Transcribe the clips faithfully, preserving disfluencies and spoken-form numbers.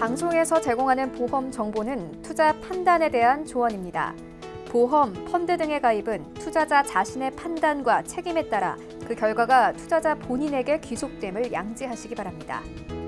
방송에서 제공하는 보험 정보는 투자 판단에 대한 조언입니다. 보험, 펀드 등의 가입은 투자자 자신의 판단과 책임에 따라 그 결과가 투자자 본인에게 귀속됨을 양지하시기 바랍니다.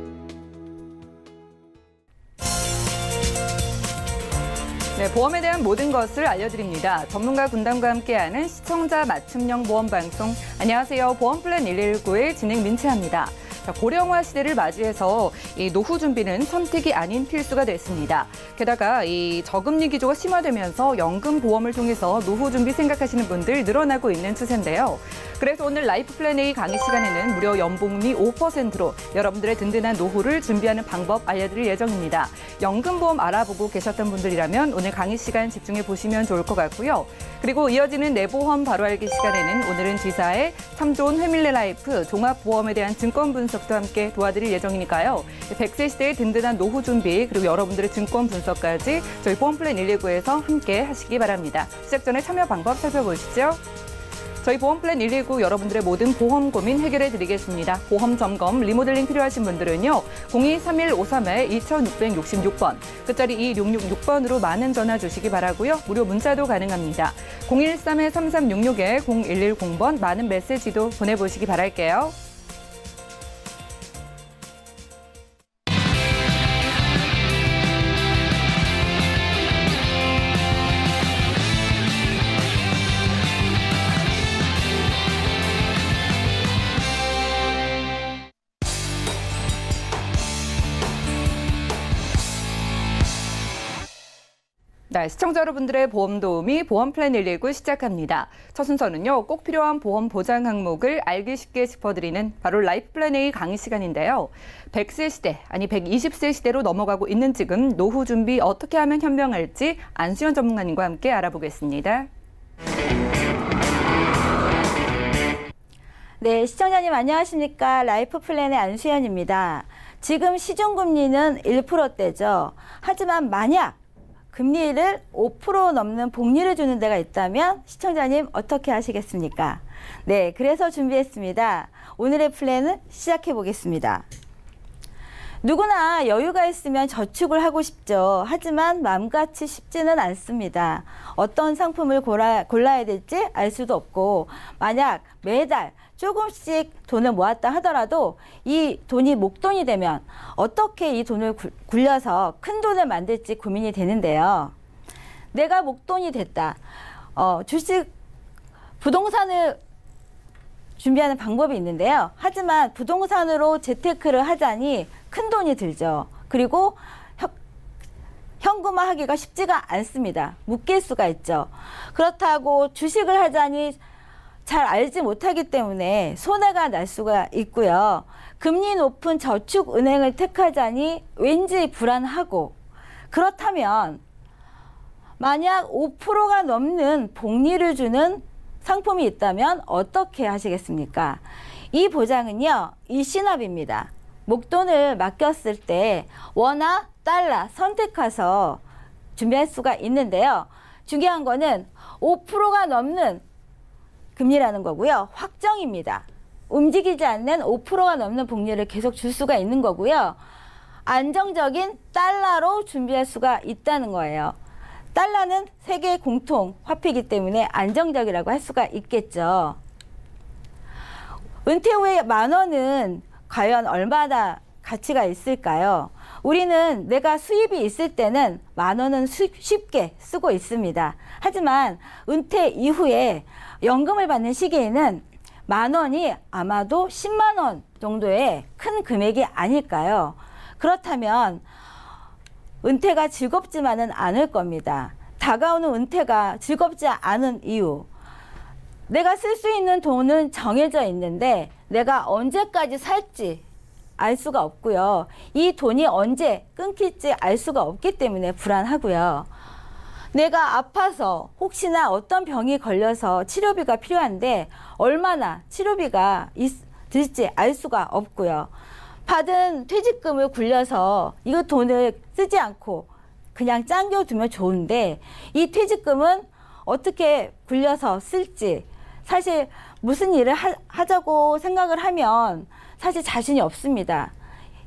네, 보험에 대한 모든 것을 알려드립니다. 전문가 군단과 함께하는 시청자 맞춤형 보험 방송. 안녕하세요. 보험플랜 일일구의 진행 민채합니다. 고령화 시대를 맞이해서 이 노후 준비는 선택이 아닌 필수가 됐습니다. 게다가 이 저금리 기조가 심화되면서 연금 보험을 통해서 노후 준비 생각하시는 분들 늘어나고 있는 추세인데요. 그래서 오늘 라이프 플랜 A 강의 시간에는 무려 연봉리 오 퍼센트로 여러분들의 든든한 노후를 준비하는 방법 알려드릴 예정입니다. 연금 보험 알아보고 계셨던 분들이라면 오늘 강의 시간 집중해 보시면 좋을 것 같고요. 그리고 이어지는 내보험 바로 알기 시간에는 오늘은 지사의 참 좋은 회밀레 라이프 종합보험에 대한 증권 분석도 함께 도와드릴 예정이니까요. 백 세 시대의 든든한 노후 준비 그리고 여러분들의 증권 분석까지 저희 보험플랜 일일구에서 함께 하시기 바랍니다. 시작 전에 참여 방법 살펴보시죠. 저희 보험플랜 일일구 여러분들의 모든 보험 고민 해결해 드리겠습니다. 보험 점검, 리모델링 필요하신 분들은요. 공이 삼일오삼 이육육육 번, 끝자리 이육육육 번으로 많은 전화 주시기 바라고요. 무료 문자도 가능합니다. 공일삼 삼삼육육 공일일공 번 많은 메시지도 보내보시기 바랄게요. 네, 시청자 여러분들의 보험 도우미 보험플랜 일일구 시작합니다. 첫 순서는요. 꼭 필요한 보험 보장 항목을 알기 쉽게 짚어드리는 바로 라이프 플랜 A 강의 시간인데요. 백 세 시대, 아니 백이십 세 시대로 넘어가고 있는 지금 노후 준비 어떻게 하면 현명할지 안수연 전문가님과 함께 알아보겠습니다. 네, 시청자님 안녕하십니까. 라이프 플랜의 안수연입니다. 지금 시중금리는 일 퍼센트대죠. 하지만 만약 금리를 오 퍼센트 넘는 복리를 주는 데가 있다면 시청자님 어떻게 하시겠습니까? 네, 그래서 준비했습니다. 오늘의 플랜은 시작해 보겠습니다. 누구나 여유가 있으면 저축을 하고 싶죠. 하지만 마음같이 쉽지는 않습니다. 어떤 상품을 골라, 골라야 될지 알 수도 없고 만약 매달 조금씩 돈을 모았다 하더라도 이 돈이 목돈이 되면 어떻게 이 돈을 굴려서 큰 돈을 만들지 고민이 되는데요. 내가 목돈이 됐다. 어, 주식, 부동산을 준비하는 방법이 있는데요. 하지만 부동산으로 재테크를 하자니 큰 돈이 들죠. 그리고 현금화하기가 쉽지가 않습니다. 묶일 수가 있죠. 그렇다고 주식을 하자니 잘 알지 못하기 때문에 손해가 날 수가 있고요. 금리 높은 저축은행을 택하자니 왠지 불안하고 그렇다면 만약 오 퍼센트가 넘는 복리를 주는 상품이 있다면 어떻게 하시겠습니까? 이 보장은요. 일시납입니다. 목돈을 맡겼을 때 원화, 달러 선택해서 준비할 수가 있는데요. 중요한 거는 오 퍼센트가 넘는 금리라는 거고요. 확정입니다. 움직이지 않는 오 퍼센트가 넘는 복리를 계속 줄 수가 있는 거고요. 안정적인 달러로 준비할 수가 있다는 거예요. 달러는 세계 공통 화폐이기 때문에 안정적이라고 할 수가 있겠죠. 은퇴 후에 만 원은 과연 얼마나 가치가 있을까요? 우리는 내가 수입이 있을 때는 만 원은 쉽게 쓰고 있습니다. 하지만 은퇴 이후에 연금을 받는 시기에는 만 원이 아마도 십만 원 정도의 큰 금액이 아닐까요? 그렇다면 은퇴가 즐겁지만은 않을 겁니다. 다가오는 은퇴가 즐겁지 않은 이유. 내가 쓸 수 있는 돈은 정해져 있는데 내가 언제까지 살지 알 수가 없고요. 이 돈이 언제 끊길지 알 수가 없기 때문에 불안하고요. 내가 아파서 혹시나 어떤 병이 걸려서 치료비가 필요한데 얼마나 치료비가 있, 들지 알 수가 없고요. 받은 퇴직금을 굴려서 이 돈을 쓰지 않고 그냥 짱겨두면 좋은데 이 퇴직금은 어떻게 굴려서 쓸지 사실 무슨 일을 하, 하자고 생각을 하면 사실 자신이 없습니다.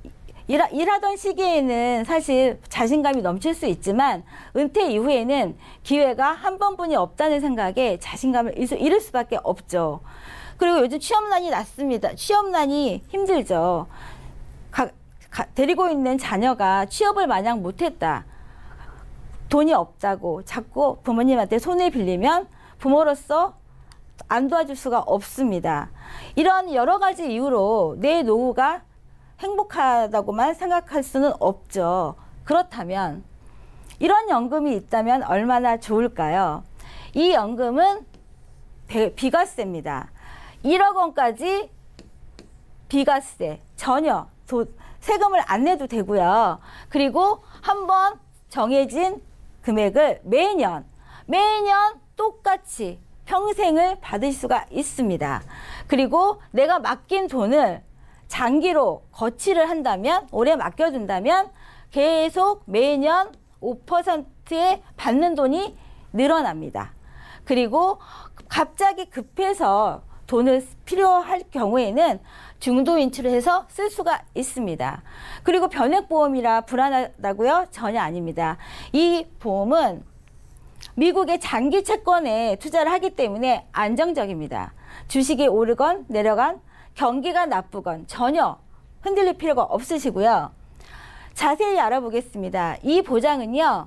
일, 일하던 시기에는 사실 자신감이 넘칠 수 있지만 은퇴 이후에는 기회가 한 번뿐이 없다는 생각에 자신감을 잃을 수밖에 없죠. 그리고 요즘 취업난이 났습니다. 취업난이 힘들죠. 가, 가, 데리고 있는 자녀가 취업을 마냥 못했다. 돈이 없다고 자꾸 부모님한테 손을 빌리면 부모로서 안 도와줄 수가 없습니다. 이런 여러 가지 이유로 내 노후가 행복하다고만 생각할 수는 없죠. 그렇다면 이런 연금이 있다면 얼마나 좋을까요? 이 연금은 비과세입니다. 일억 원까지 비과세 전혀 도, 세금을 안 내도 되고요. 그리고 한번 정해진 금액을 매년 매년 똑같이 평생을 받을 수가 있습니다. 그리고 내가 맡긴 돈을 장기로 거치를 한다면, 오래 맡겨둔다면 계속 매년 오 퍼센트에 받는 돈이 늘어납니다. 그리고 갑자기 급해서 돈을 필요할 경우에는 중도 인출을 해서 쓸 수가 있습니다. 그리고 변액보험이라 불안하다고요? 전혀 아닙니다. 이 보험은 미국의 장기 채권에 투자를 하기 때문에 안정적입니다. 주식이 오르건 내려간 경기가 나쁘건 전혀 흔들릴 필요가 없으시고요. 자세히 알아보겠습니다. 이 보장은요.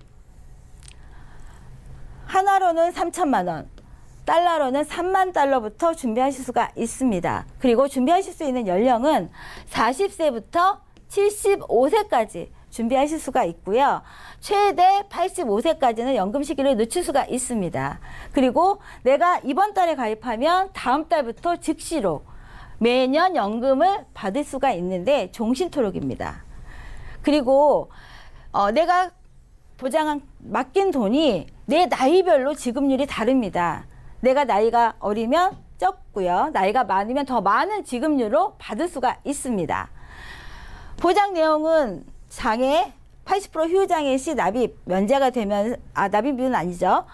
하나로는 삼천만 원, 달러로는 삼만 달러부터 준비하실 수가 있습니다. 그리고 준비하실 수 있는 연령은 사십 세부터 칠십오 세까지 준비하실 수가 있고요. 최대 팔십오 세까지는 연금 시기를 늦출 수가 있습니다. 그리고 내가 이번 달에 가입하면 다음 달부터 즉시로 매년 연금을 받을 수가 있는데 종신토록입니다. 그리고 어, 내가 보장한 맡긴 돈이 내 나이별로 지급률이 다릅니다. 내가 나이가 어리면 적고요. 나이가 많으면 더 많은 지급률로 받을 수가 있습니다. 보장 내용은 장애 팔십 퍼센트 후유장애 시 납입 면제가 되면, 아, 납입은 아니죠.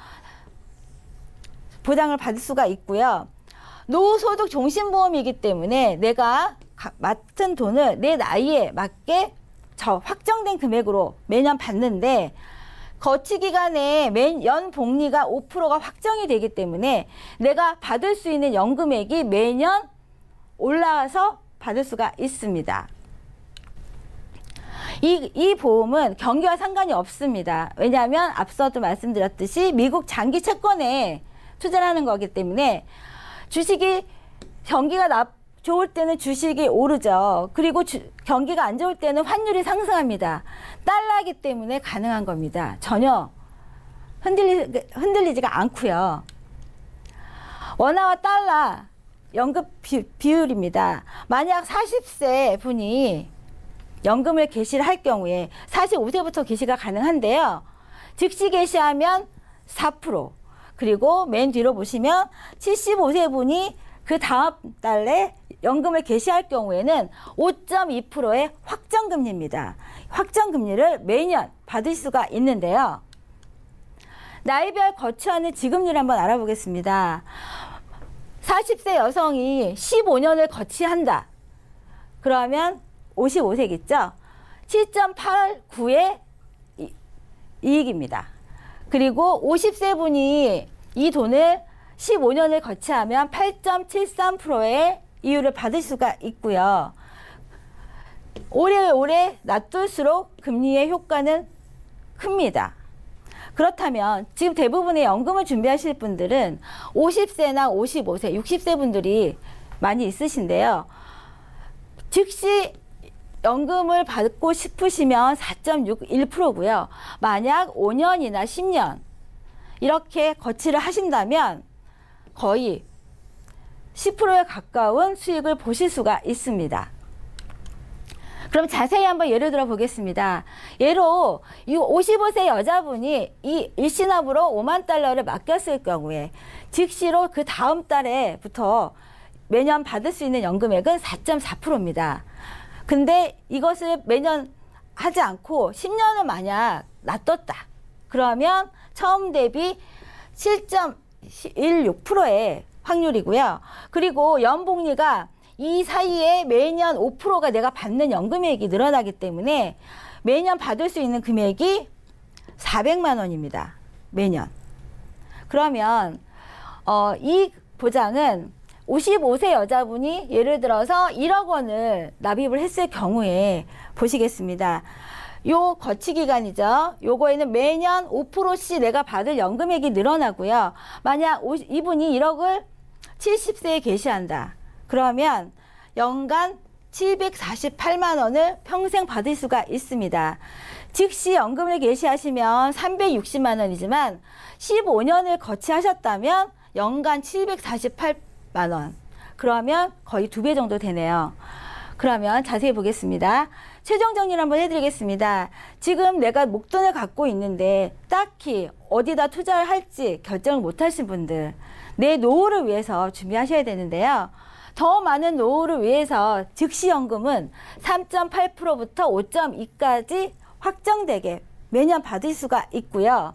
보장을 받을 수가 있고요. 노후소득 종신보험이기 때문에 내가 맡은 돈을 내 나이에 맞게 저 확정된 금액으로 매년 받는데, 거치 기간에 매연 복리가 오 퍼센트가 확정이 되기 때문에 내가 받을 수 있는 연금액이 매년 올라와서 받을 수가 있습니다. 이, 이 보험은 경기와 상관이 없습니다. 왜냐하면 앞서도 말씀드렸듯이 미국 장기 채권에 투자를 하는 거기 때문에 주식이 경기가 나, 좋을 때는 주식이 오르죠. 그리고 주, 경기가 안 좋을 때는 환율이 상승합니다. 달러이기 때문에 가능한 겁니다. 전혀 흔들리, 흔들리지가 않고요. 원화와 달러 연금 비, 비율입니다. 만약 사십 세 분이 연금을 개시를 할 경우에 사십오 세부터 개시가 가능한데요. 즉시 개시하면 사 퍼센트, 그리고 맨 뒤로 보시면 칠십오 세 분이 그 다음 달에 연금을 개시할 경우에는 오 점 이 퍼센트의 확정금리입니다. 확정금리를 매년 받을 수가 있는데요. 나이별 거치하는 지급률 한번 알아보겠습니다. 사십 세 여성이 십오 년을 거치한다. 그러면 오십오 세겠죠? 칠 점 팔구의 이익입니다. 그리고 오십 세 분이 이 돈을 십오 년을 거치하면 팔 점 칠삼 퍼센트의 이율을 받을 수가 있고요. 오래오래 놔둘수록 금리의 효과는 큽니다. 그렇다면 지금 대부분의 연금을 준비하실 분들은 오십 세나 오십오 세, 육십 세 분들이 많이 있으신데요. 즉시 연금을 받고 싶으시면 사 점 육일 퍼센트고요. 만약 오 년이나 십 년 이렇게 거치를 하신다면 거의 십 퍼센트에 가까운 수익을 보실 수가 있습니다. 그럼 자세히 한번 예를 들어 보겠습니다. 예로 이 오십오 세 여자분이 이 일시납으로 오만 달러를 맡겼을 경우에 즉시로 그 다음 달에부터 매년 받을 수 있는 연금액은 사 점 사 퍼센트입니다. 근데 이것을 매년 하지 않고 십 년을 만약 놔뒀다. 그러면 처음 대비 칠 점 일육 퍼센트의 확률이고요. 그리고 연복리가 이 사이에 매년 오 퍼센트가 내가 받는 연금액이 늘어나기 때문에 매년 받을 수 있는 금액이 사백만 원입니다. 매년. 그러면 어, 이 보장은 오십오 세 여자분이 예를 들어서 일억 원을 납입을 했을 경우에 보시겠습니다. 요 거치 기간이죠. 요거에는 매년 오 퍼센트씩 내가 받을 연금액이 늘어나고요. 만약 이분이 일억을 칠십 세에 개시한다. 그러면 연간 칠백사십팔만 원을 평생 받을 수가 있습니다. 즉시 연금을 개시하시면 삼백육십만 원이지만 십오 년을 거치하셨다면 연간 칠백사십팔만 원. 그러면 거의 두 배 정도 되네요. 그러면 자세히 보겠습니다. 최종 정리를 한번 해드리겠습니다. 지금 내가 목돈을 갖고 있는데 딱히 어디다 투자를 할지 결정을 못 하신 분들, 내 노후를 위해서 준비하셔야 되는데요. 더 많은 노후를 위해서 즉시연금은 삼 점 팔 퍼센트부터 오 점 이까지 확정되게 매년 받을 수가 있고요.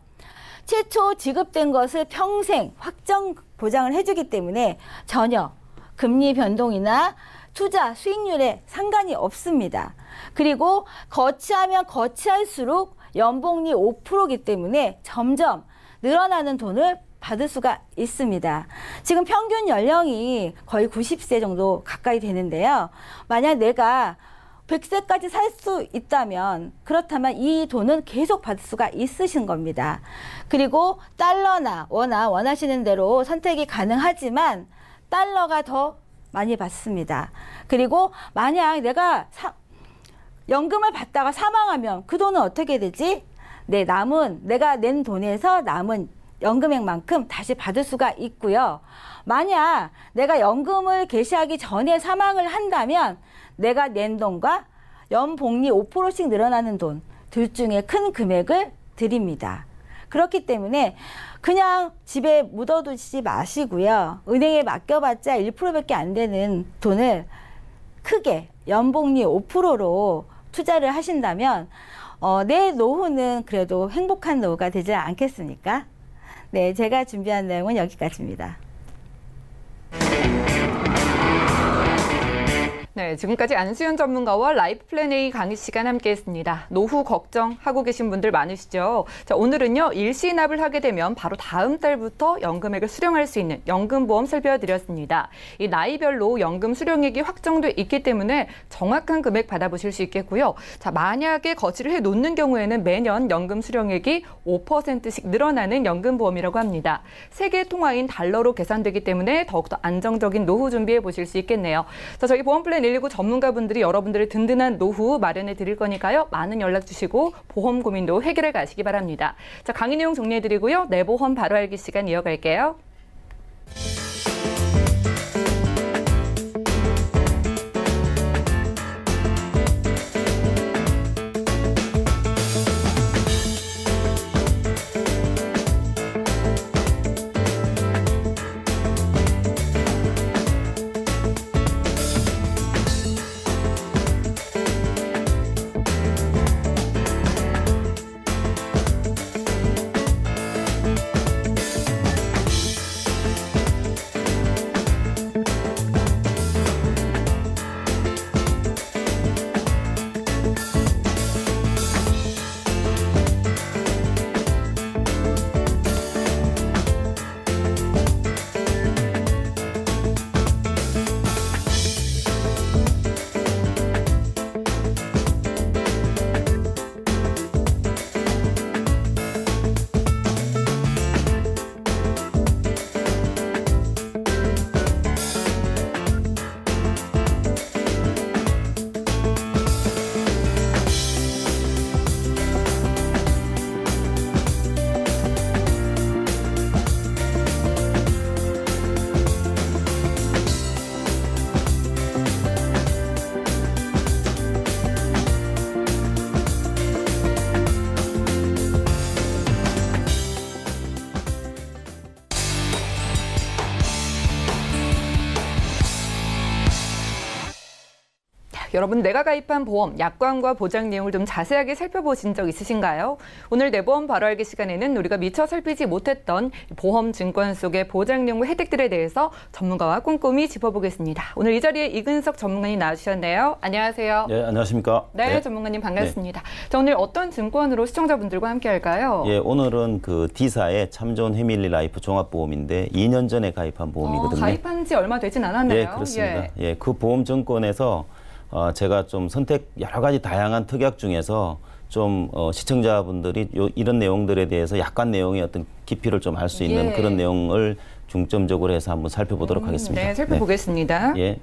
최초 지급된 것을 평생 확정 보장을 해주기 때문에 전혀 금리 변동이나 투자 수익률에 상관이 없습니다. 그리고 거치하면 거치할수록 연봉이 오 퍼센트이기 때문에 점점 늘어나는 돈을 받을 수가 있습니다. 지금 평균 연령이 거의 구십 세 정도 가까이 되는데요. 만약 내가 백 세까지 살 수 있다면 그렇다면 이 돈은 계속 받을 수가 있으신 겁니다. 그리고 달러나 원화 원하시는 대로 선택이 가능하지만 달러가 더 많이 받습니다. 그리고 만약 내가 사, 연금을 받다가 사망하면 그 돈은 어떻게 되지? 네, 남은 내가 낸 돈에서 남은 연금액만큼 다시 받을 수가 있고요. 만약 내가 연금을 개시하기 전에 사망을 한다면 내가 낸 돈과 연복리 오 퍼센트씩 늘어나는 돈 둘 중에 큰 금액을 드립니다. 그렇기 때문에 그냥 집에 묻어두지 마시고요. 은행에 맡겨봤자 일 퍼센트밖에 안 되는 돈을 크게 연복리 오 퍼센트로 투자를 하신다면 어, 내 노후는 그래도 행복한 노후가 되지 않겠습니까? 네, 제가 준비한 내용은 여기까지입니다. 네, 지금까지 안수연 전문가와 라이프 플랜 A 강의 시간 함께했습니다. 노후 걱정하고 계신 분들 많으시죠? 자, 오늘은요, 일시납을 하게 되면 바로 다음 달부터 연금액을 수령할 수 있는 연금보험 살펴드렸습니다. 이 나이별로 연금 수령액이 확정돼 있기 때문에 정확한 금액 받아보실 수 있겠고요. 자, 만약에 거치를 해 놓는 경우에는 매년 연금 수령액이 오 퍼센트씩 늘어나는 연금보험이라고 합니다. 세계 통화인 달러로 계산되기 때문에 더욱더 안정적인 노후 준비해 보실 수 있겠네요. 자, 저희 보험 플랜 일일구 전문가분들이 여러분들의 든든한 노후 마련해 드릴 거니까요. 많은 연락 주시고 보험 고민도 해결해 가시기 바랍니다. 자, 강의 내용 정리해 드리고요. 내 보험 바로 알기 시간 이어갈게요. 여러분 내가 가입한 보험, 약관과 보장 내용을 좀 자세하게 살펴보신 적 있으신가요? 오늘 내 보험 바로 알기 시간에는 우리가 미처 살피지 못했던 보험 증권 속의 보장 내용과 혜택들에 대해서 전문가와 꼼꼼히 짚어보겠습니다. 오늘 이 자리에 이근석 전문가님 나와주셨네요. 안녕하세요. 네, 안녕하십니까? 네, 네. 전문가님 반갑습니다. 네. 자, 오늘 어떤 증권으로 시청자분들과 함께 할까요? 예, 오늘은 그 D사의 참 좋은 해밀리 라이프 종합보험인데 이 년 전에 가입한 보험이거든요. 어, 가입한 지 얼마 되진 않았나요? 예, 그렇습니다. 예, 예 그 보험 증권에서 어, 제가 좀 선택 여러 가지 다양한 특약 중에서 좀 어, 시청자분들이 요, 이런 내용들에 대해서 약간 내용의 어떤 깊이를 좀 알 수 있는 예. 그런 내용을 중점적으로 해서 한번 살펴보도록 음, 하겠습니다. 네, 살펴보겠습니다. 네. 예.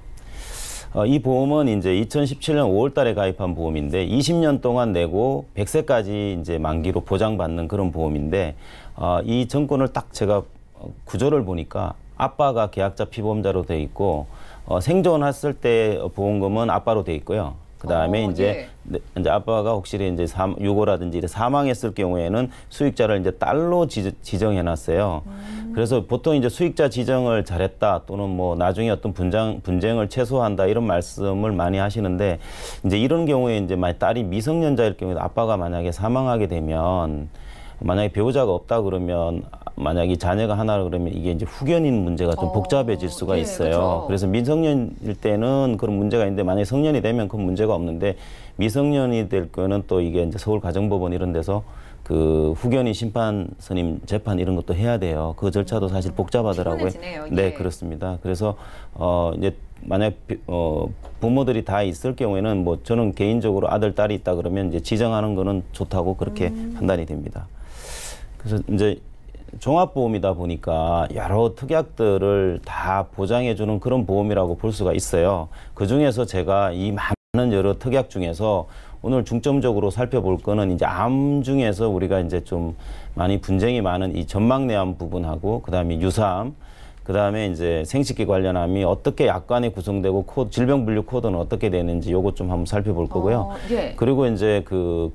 어, 이 보험은 이제 이천십칠 년 오월 달에 가입한 보험인데 이십 년 동안 내고 백 세까지 이제 만기로 보장받는 그런 보험인데 어, 이 증권을 딱 제가 구조를 보니까 아빠가 계약자 피보험자로 돼 있고 어, 생존했을 때 보험금은 아빠로 돼 있고요. 그 다음에 어, 이제, 예. 이제 아빠가 혹시 이제 사, 유고라든지 사망했을 경우에는 수익자를 이제 딸로 지, 지정해놨어요. 음. 그래서 보통 이제 수익자 지정을 잘했다 또는 뭐 나중에 어떤 분쟁, 분쟁을 최소화한다 이런 말씀을 많이 하시는데 이제 이런 경우에 이제 만약 딸이 미성년자일 경우에 아빠가 만약에 사망하게 되면 만약에 배우자가 없다 그러면 만약에 자녀가 하나라 그러면 이게 이제 후견인 문제가 좀 어, 복잡해질 수가 예, 있어요. 그렇죠. 그래서 미성년일 때는 그런 문제가 있는데 만약에 성년이 되면 그 문제가 없는데 미성년이 될 거는 또 이게 이제 서울가정법원 이런 데서 그 후견인 심판 선임 재판 이런 것도 해야 돼요. 그 절차도 사실 복잡하더라고요. 피곤해지네요. 네, 예. 그렇습니다. 그래서 어 이제 만약 어 부모들이 다 있을 경우에는 뭐 저는 개인적으로 아들 딸이 있다 그러면 이제 지정하는 거는 좋다고 그렇게 음. 판단이 됩니다. 그래서 이제 종합보험이다 보니까 여러 특약들을 다 보장해주는 그런 보험이라고 볼 수가 있어요. 그중에서 제가 이 많은 여러 특약 중에서 오늘 중점적으로 살펴볼 거는 이제 암 중에서 우리가 이제 좀 많이 분쟁이 많은 이 전막내암 부분하고 그다음에 유사암, 그다음에 이제 생식기 관련 암이 어떻게 약관에 구성되고 코드, 질병분류 코드는 어떻게 되는지 요것 좀 한번 살펴볼 거고요. 어, 예. 그리고 이제 그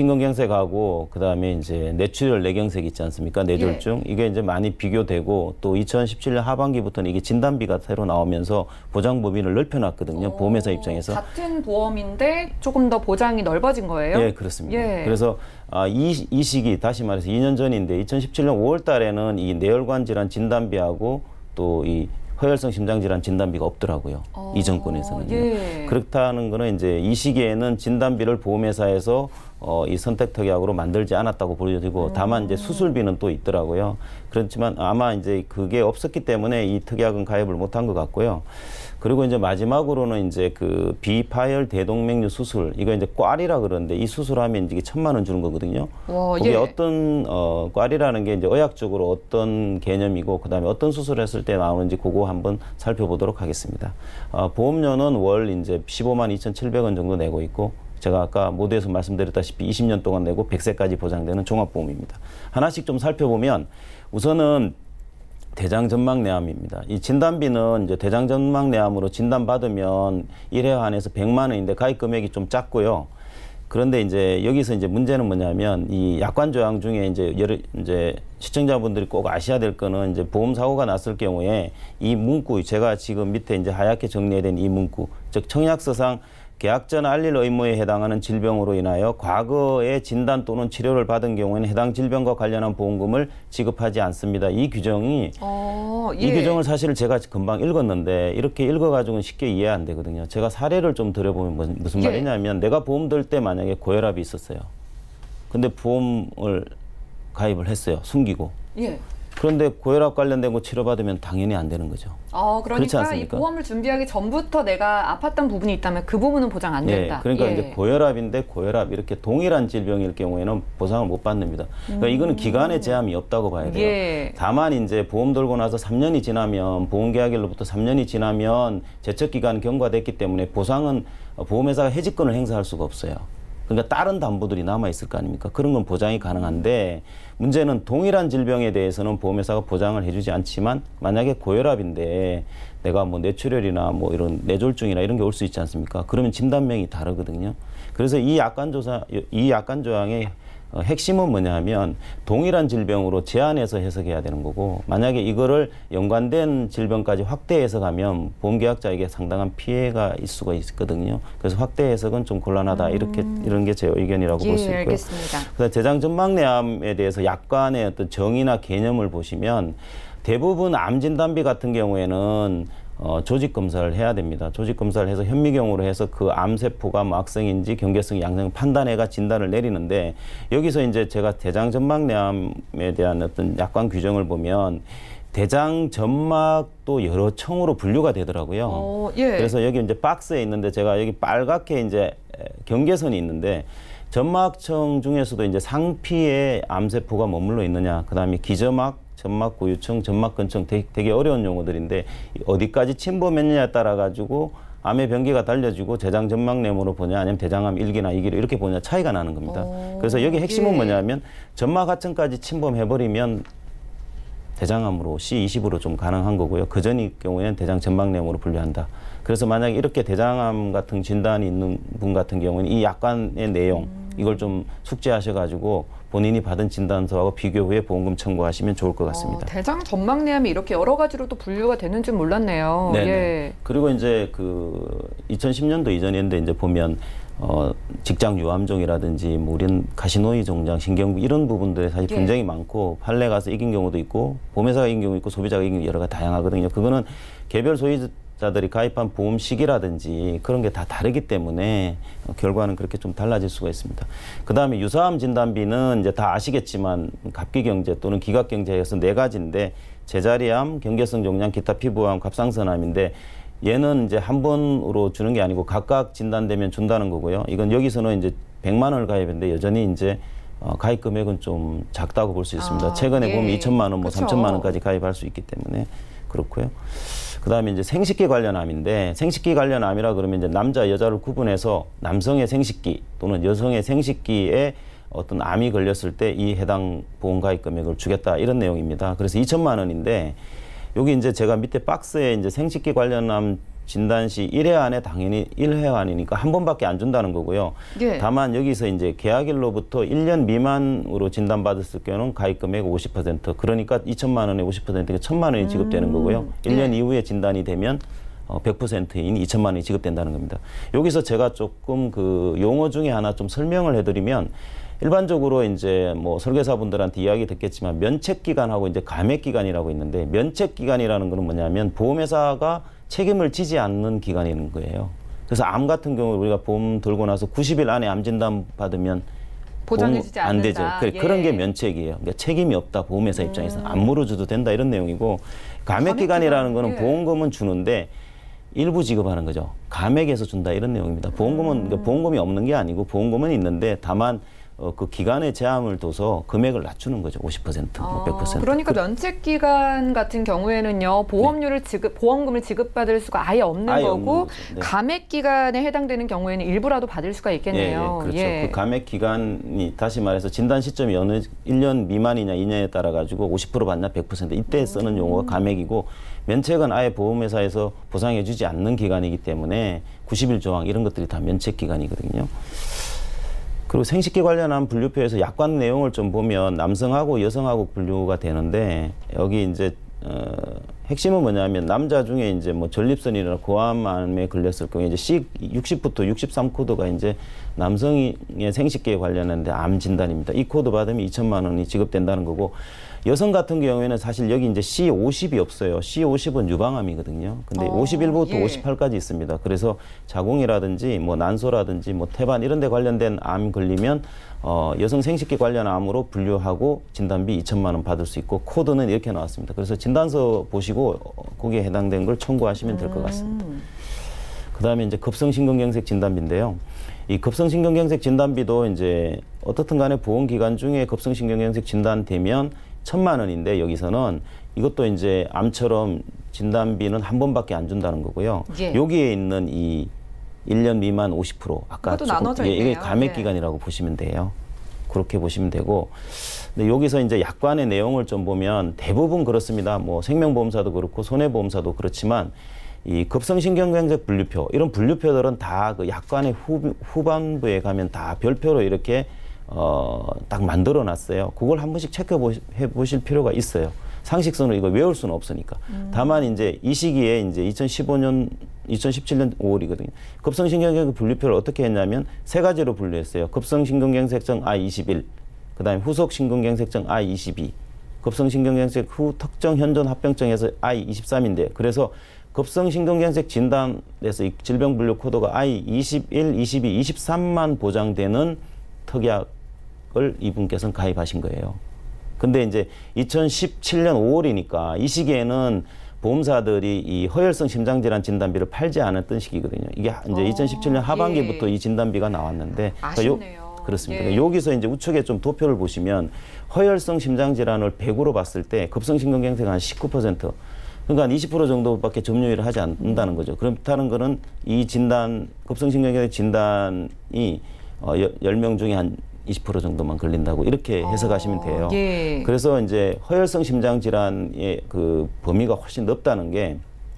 급성심근경색하고 그다음에 이제 뇌출혈 뇌경색 있지 않습니까? 뇌졸중. 예. 이게 이제 많이 비교되고 또 이천십칠 년 하반기부터는 이게 진단비가 새로 나오면서 보장 범위를 넓혀놨거든요. 어, 보험회사 입장에서. 같은 보험인데 조금 더 보장이 넓어진 거예요? 예, 그렇습니다. 예. 그래서 아, 이, 이 시기 다시 말해서 이 년 전인데 이천십칠 년 오월 달에는 이 뇌혈관 질환 진단비하고 또 이 허혈성 심장질환 진단비가 없더라고요. 어, 이 정권에서는요. 예. 그렇다는 거는 이제 이 시기에는 진단비를 보험회사에서 어, 이 선택 특약으로 만들지 않았다고 보여지고 음. 다만 이제 수술비는 또 있더라고요. 그렇지만 아마 이제 그게 없었기 때문에 이 특약은 가입을 못한 것 같고요. 그리고 이제 마지막으로는 이제 그 비파열 대동맥류 수술, 이거 이제 꽈리라 그러는데 이 수술하면 이제 천만 원 주는 거거든요. 와, 그게 예. 어떤 어 꽈리라는 게 이제 의학적으로 어떤 개념이고 그다음에 어떤 수술했을 때 나오는지 그거 한번 살펴보도록 하겠습니다. 어, 보험료는 월 이제 십오만 이천칠백 원 정도 내고 있고 제가 아까 모두에서 말씀드렸다시피 이십 년 동안 내고 백 세까지 보장되는 종합보험입니다. 하나씩 좀 살펴보면 우선은 대장전막내암입니다. 이 진단비는 이제 대장전막내암으로 진단받으면 일 회 한해서 백만 원인데 가입 금액이 좀 작고요. 그런데 이제 여기서 이제 문제는 뭐냐면 이 약관 조항 중에 이제 여러 이제 시청자분들이 꼭 아셔야 될 거는 이제 보험 사고가 났을 경우에 이 문구, 제가 지금 밑에 이제 하얗게 정리된 이 문구, 즉 청약서상 계약 전 알릴 의무에 해당하는 질병으로 인하여 과거에 진단 또는 치료를 받은 경우에는 해당 질병과 관련한 보험금을 지급하지 않습니다. 이 규정이 어, 예. 이 규정을 사실 제가 금방 읽었는데 이렇게 읽어가지고는 쉽게 이해 안 되거든요. 제가 사례를 좀 들어보면 무슨 예. 말이냐면 내가 보험 들 때 만약에 고혈압이 있었어요. 근데 보험을 가입을 했어요. 숨기고. 예. 그런데 고혈압 관련된 거 치료받으면 당연히 안 되는 거죠. 어, 그렇지 그러니까 이 않습니까? 보험을 준비하기 전부터 내가 아팠던 부분이 있다면 그 부분은 보장 안 된다. 예, 그러니까 예. 이제 고혈압인데 고혈압 이렇게 동일한 질병일 경우에는 보상을 못 받습니다. 그러니까 음. 이거는 기간의 제한이 없다고 봐야 돼요. 예. 다만 이제 보험 들고 나서 삼 년이 지나면 보험계약일로부터 삼 년이 지나면 제척기간 경과됐기 때문에 보상은 보험회사가 해지권을 행사할 수가 없어요. 그러니까 다른 담보들이 남아있을 거 아닙니까? 그런 건 보장이 가능한데 문제는 동일한 질병에 대해서는 보험회사가 보장을 해주지 않지만 만약에 고혈압인데 내가 뭐 뇌출혈이나 뭐 이런 뇌졸중이나 이런 게 올 수 있지 않습니까? 그러면 진단명이 다르거든요. 그래서 이 약관 조사, 이 약관 조항에 어, 핵심은 뭐냐 하면 동일한 질병으로 제한해서 해석해야 되는 거고 만약에 이거를 연관된 질병까지 확대 해석하면 보험계약자에게 상당한 피해가 있을 수가 있거든요. 그래서 확대 해석은 좀 곤란하다. 음. 이렇게 이런 게 제 의견이라고 예, 볼 수 있고요. 알겠습니다. 그다음 대장전막내암에 대해서 약관의 어떤 정의나 개념을 보시면 대부분 암 진단비 같은 경우에는 어, 조직 검사를 해야 됩니다. 조직 검사를 해서 현미경으로 해서 그 암세포가 뭐 악성인지 경계성, 양성 판단해가 진단을 내리는데 여기서 이제 제가 대장전막내암에 대한 어떤 약관 규정을 보면 대장 점막도 여러 층으로 분류가 되더라고요. 어, 예. 그래서 여기 이제 박스에 있는데 제가 여기 빨갛게 이제 경계선이 있는데 점막층 중에서도 이제 상피에 암세포가 머물러 있느냐, 그 다음에 기저막, 점막 고유층, 점막 근층 되게, 되게 어려운 용어들인데 어디까지 침범했느냐에 따라 가지고 암의 병기가 달려지고 대장 점막내암으로 보냐 아니면 대장암 일 기나 이 기로 이렇게 보냐 차이가 나는 겁니다. 오, 그래서 여기 핵심은 예. 뭐냐면 점막 하층까지 침범해버리면 대장암으로 씨 이십으로 좀 가능한 거고요. 그 전의 경우에는 대장 점막내암으로 분류한다. 그래서 만약에 이렇게 대장암 같은 진단이 있는 분 같은 경우는 이 약관의 내용 이걸 좀 숙지하셔가지고 본인이 받은 진단서하고 비교 후에 보험금 청구하시면 좋을 것 같습니다. 어, 대장 전막내암이 이렇게 여러 가지로 또 분류가 되는 줄 몰랐네요. 네. 예. 그리고 이제 그 이천십 년도 이전인데 이제 보면 어 직장 유암종이라든지 뭐 우리는 가시노이 종장, 신경부 이런 부분들에 사실 예. 분쟁이 많고 판례 가서 이긴 경우도 있고 보험회사가 이긴 경우 있고 소비자가 이긴 경우 여러 가지 다양하거든요. 그거는 개별 소유자들이 가입한 보험 시기라든지 그런 게 다 다르기 때문에 결과는 그렇게 좀 달라질 수가 있습니다. 그 다음에 유사암 진단비는 이제 다 아시겠지만 갑기경제 또는 기각경제에서 네 가지인데 제자리암, 경계성 종양, 기타 피부암, 갑상선암인데 얘는 이제 한 번으로 주는 게 아니고 각각 진단되면 준다는 거고요. 이건 여기서는 이제 백만 원을 가입했는데 여전히 이제 어, 가입 금액은 좀 작다고 볼 수 있습니다. 아, 최근에 예. 보면 이천만 원, 뭐 그쵸. 삼천만 원까지 가입할 수 있기 때문에 그렇고요. 그 다음에 이제 생식기 관련 암인데 생식기 관련 암이라 그러면 이제 남자, 여자를 구분해서 남성의 생식기 또는 여성의 생식기에 어떤 암이 걸렸을 때 이 해당 보험 가입 금액을 주겠다 이런 내용입니다. 그래서 이천만 원인데 여기 이제 제가 밑에 박스에 이제 생식기 관련 암 진단 시 일 회 안에 당연히 일 회 안이니까 한 번밖에 안 준다는 거고요. 예. 다만 여기서 이제 계약일로부터 일 년 미만으로 진단받았을 경우는 가입 금액 오십 퍼센트. 그러니까 이천만 원에 오십 퍼센트가 천만 원이 지급되는 음, 거고요. 일 년 예. 이후에 진단이 되면 어, 백 퍼센트인 이천만 원이 지급된다는 겁니다. 여기서 제가 조금 그 용어 중에 하나 좀 설명을 해드리면 일반적으로 이제 뭐 설계사분들한테 이야기 듣겠지만 면책기간하고 이제 감액기간이라고 있는데 면책기간이라는 거는 뭐냐면 보험회사가 책임을 지지 않는 기간인 거예요. 그래서 암 같은 경우 우리가 보험 들고 나서 구십 일 안에 암 진단 받으면 보장해주지 보험 안 되죠. 않는다. 그래, 예. 그런 게 면책이에요. 그러니까 책임이 없다 보험회사 입장에서 음. 안 물어줘도 된다 이런 내용이고 감액기간이라는 거는 예. 보험금은 주는데 일부 지급하는 거죠. 감액에서 준다 이런 내용입니다. 보험금은 음. 그러니까 보험금이 없는 게 아니고 보험금은 있는데 다만 어, 그 기간에 제한을 둬서 금액을 낮추는 거죠. 오십 퍼센트, 뭐 백 퍼센트. 아, 그러니까 면책 기간 같은 경우에는요, 보험료를 지급, 보험금을 지급받을 수가 아예 없는 아예 거고, 없는 거죠. 네. 감액 기간에 해당되는 경우에는 일부라도 받을 수가 있겠네요. 예, 예, 그렇죠. 예. 그 감액 기간이 다시 말해서 진단 시점이 어느 일 년 미만이냐 이 년에 따라 가지고 오십 퍼센트 받나 백 퍼센트 이때 쓰는 용어가 감액이고 면책은 아예 보험회사에서 보상해 주지 않는 기간이기 때문에 구십 일 조항 이런 것들이 다 면책 기간이거든요. 그리고 생식기 관련한 분류표에서 약관 내용을 좀 보면 남성하고 여성하고 분류가 되는데 여기 이제 어, 핵심은 뭐냐면 남자 중에 이제 뭐 전립선이나 고암암에 걸렸을 경우에 이제 C 육십부터 육십삼 코드가 이제 남성의 생식기에 관련한데 암 진단입니다. 이 코드 받으면 이천만 원이 지급된다는 거고 여성 같은 경우에는 사실 여기 이제 씨 오십이 없어요. 씨 오십은 유방암이거든요. 근데 어, 오십일부터 예. 오십팔까지 있습니다. 그래서 자궁이라든지 뭐 난소라든지 뭐 태반 이런 데 관련된 암 걸리면 어, 여성 생식기 관련 암으로 분류하고 진단비 이천만 원 받을 수 있고 코드는 이렇게 나왔습니다. 그래서 진단서 보시고 어, 거기에 해당된 걸 청구하시면 될 것 같습니다. 음. 그다음에 이제 급성심근경색 진단비인데요. 이 급성심근경색 진단비도 이제 어떻든 간에 보험기간 중에 급성심근경색 진단되면 천만 원인데 여기서는 이것도 이제 암처럼 진단비는 한 번밖에 안 준다는 거고요. 예. 여기에 있는 이 일 년 미만 오십 퍼센트 아까 그것도 나눠져 예, 이게 있네요. 감액기간이라고 보시면 돼요. 그렇게 보시면 되고 근데 여기서 이제 약관의 내용을 좀 보면 대부분 그렇습니다. 뭐 생명보험사도 그렇고 손해보험사도 그렇지만 이 급성심근경색 분류표 이런 분류표들은 다 그 약관의 후, 후반부에 가면 다 별표로 이렇게 어, 딱 만들어 놨어요. 그걸 한 번씩 체크해 보실 필요가 있어요. 상식선으로 이거 외울 수는 없으니까. 음. 다만 이제 이 시기에 이제 이천십오 년, 이천십칠 년 오월이거든요. 급성신경경색 분류표를 어떻게 했냐면 세 가지로 분류했어요. 급성신경경색증 아이 이십일, 그다음에 후속신경경색증 아이 이십이, 급성신경경색 후 특정 현존 합병증에서 아이 이십삼인데, 그래서 급성신경경색 진단에서 이 질병 분류 코드가 아이 이십일, 이십이, 이십삼만 보장되는 특약을 이분께서는 가입하신 거예요. 근데 이제 이천십칠 년 오월이니까 이 시기에는 보험사들이 이 허혈성 심장질환 진단비를 팔지 않았던 시기거든요. 이게 이제 어, 이천십칠 년 하반기부터 예. 이 진단비가 나왔는데, 아쉽네요. 그러니까 요, 그렇습니다. 예. 여기서 이제 우측에 좀 도표를 보시면 허혈성 심장질환을 백으로 봤을 때 급성신경경색은 한 십구 퍼센트, 그러니까 한 이십 퍼센트 정도밖에 점유율을 하지 않는다는 거죠. 그렇다는 거는 이 진단, 급성신경경색 진단이 어, 열 명 중에 한 이십 퍼센트 정도만 걸린다고 이렇게 해석하시면 돼요. 어, 예. 그래서 이제 허혈성 심장 질환의 그 범위가 훨씬 넓다는 게,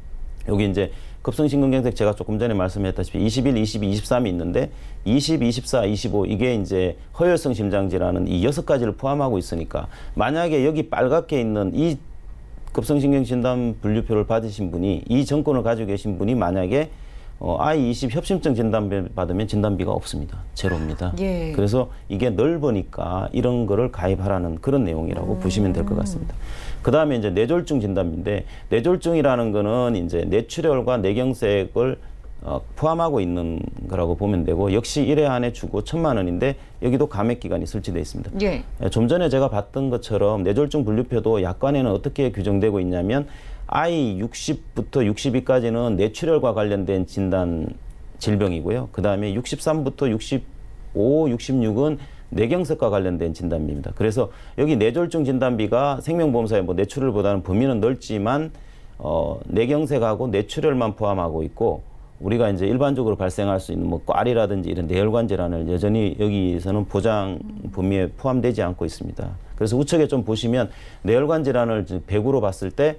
여기 이제 급성신경경색 제가 조금 전에 말씀했다시피 이십일, 이십이, 이십삼이 있는데 이십, 이십사, 이십오 이게 이제 허혈성 심장 질환은 이 여섯 가지를 포함하고 있으니까, 만약에 여기 빨갛게 있는 이 급성신경 진단 분류표를 받으신 분이, 이 정권을 가지고 계신 분이 만약에 어, 아이 이십 협심증 진단비 받으면 진단비가 없습니다. 제로입니다. 예. 그래서 이게 넓으니까 이런 거를 가입하라는 그런 내용이라고 음. 보시면 될 것 같습니다. 그 다음에 이제 뇌졸중 진단비인데, 뇌졸중이라는 거는 이제 뇌출혈과 뇌경색을 어, 포함하고 있는 거라고 보면 되고, 역시 일 회 안에 주고 천만 원인데 여기도 감액 기간이 설치되어 있습니다. 예. 좀 전에 제가 봤던 것처럼 뇌졸중 분류표도 약관에는 어떻게 규정되고 있냐면, 아이 육십부터 육십이까지는 뇌출혈과 관련된 진단 질병이고요. 그 다음에 육십삼부터 육십오, 육십육은 뇌경색과 관련된 진단비입니다. 그래서 여기 뇌졸중 진단비가 생명보험사의 뭐 뇌출혈보다는 범위는 넓지만 어, 뇌경색하고 뇌출혈만 포함하고 있고, 우리가 이제 일반적으로 발생할 수 있는 뭐 꽈리라든지 이런 뇌혈관 질환을 여전히 여기서는 보장 범위에 포함되지 않고 있습니다. 그래서 우측에 좀 보시면 뇌혈관 질환을 백으로 봤을 때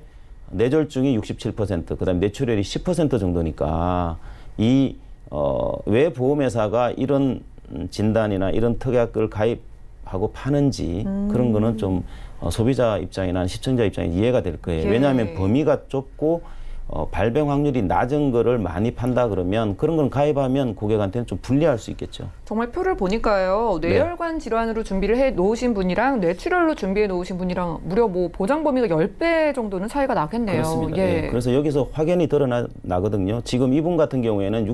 뇌졸중이 육십칠 퍼센트, 그다음에 뇌출혈이 십 퍼센트 정도니까, 이 어, 왜 보험회사가 이런 진단이나 이런 특약을 가입하고 파는지 음. 그런 거는 좀 어, 소비자 입장이나 시청자 입장에 이해가 될 거예요. 예. 왜냐하면 범위가 좁고 어, 발병 확률이 낮은 거를 많이 판다 그러면 그런 건 가입하면 고객한테는 좀 불리할 수 있겠죠. 정말 표를 보니까요. 뇌혈관 네. 질환으로 준비를 해 놓으신 분이랑 뇌출혈로 준비해 놓으신 분이랑 무려 뭐 보장 범위가 십 배 정도는 차이가 나겠네요. 그렇습니다. 예. 예. 그래서 여기서 확연히 드러나거든요. 지금 이분 같은 경우에는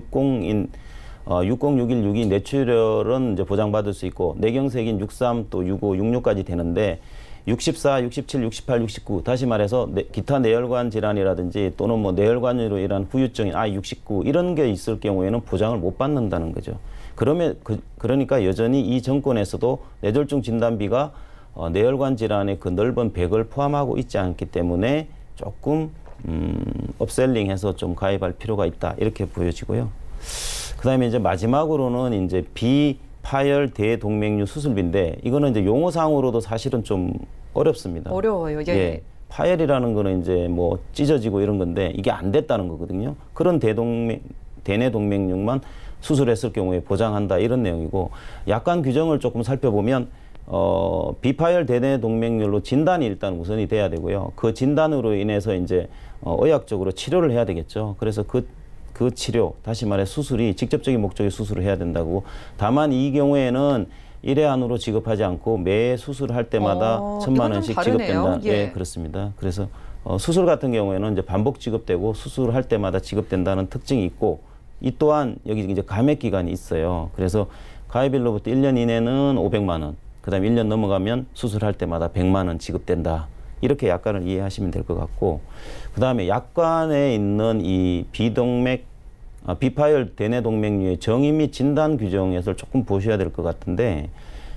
육십인 어, 육십, 육일, 육이 뇌출혈은 이제 보장받을 수 있고, 뇌경색인 육십삼, 또 육십오, 육십육까지 되는데, 육십사, 육십칠, 육십팔, 육십구, 다시 말해서 내, 기타 뇌혈관 질환이라든지 또는 뭐 뇌혈관으로 인한 후유증인 아이 육십구 이런 게 있을 경우에는 보장을 못 받는다는 거죠. 그러면 그, 그러니까 여전히 이 정권에서도 뇌졸중 진단비가 어, 뇌혈관 질환의 그 넓은 백을 포함하고 있지 않기 때문에 조금 음, 업셀링해서 좀 가입할 필요가 있다, 이렇게 보여지고요. 그다음에 이제 마지막으로는 이제 비파열 대동맥류 수술비인데, 이거는 이제 용어상으로도 사실은 좀 어렵습니다. 어려워요. 예. 예. 파열이라는 거는 이제 뭐 찢어지고 이런 건데, 이게 안 됐다는 거거든요. 그런 대동맥, 대뇌동맥류만 수술했을 경우에 보장한다, 이런 내용이고, 약관 규정을 조금 살펴보면 어, 비파열 대뇌동맥류로 진단이 일단 우선이 돼야 되고요. 그 진단으로 인해서 이제 어, 의학적으로 치료를 해야 되겠죠. 그래서 그 그 치료, 다시 말해 수술이 직접적인 목적의 수술을 해야 된다고. 다만 이 경우에는 일 회 안으로 지급하지 않고 매 수술할 때마다 어, 천만 원씩 지급된다. 예. 예, 그렇습니다. 그래서 어, 수술 같은 경우에는 이제 반복 지급되고 수술할 때마다 지급된다는 특징이 있고, 이 또한 여기 이제 감액 기간이 있어요. 그래서 가입일로부터 일 년 이내는 오백만 원, 그다음에 일 년 넘어가면 수술할 때마다 백만 원 지급된다. 이렇게 약관을 이해하시면 될 것 같고, 그 다음에 약관에 있는 이 비동맥, 아, 비파열 대뇌동맥류의 정의 및 진단 규정에서 조금 보셔야 될 것 같은데,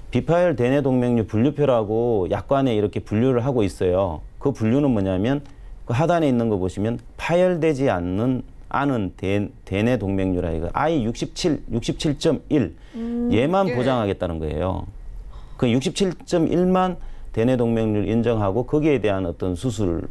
비파열 대뇌동맥류 분류표라고 약관에 이렇게 분류를 하고 있어요. 그 분류는 뭐냐면, 그 하단에 있는 거 보시면 파열되지 않는 않은 대, 대뇌동맥류라 이거 아이 육십칠, 육십칠 점 일 음, 얘만 예. 보장하겠다는 거예요. 그 육십칠 점 일만 대뇌동맥류를 인정하고 거기에 대한 어떤 수술을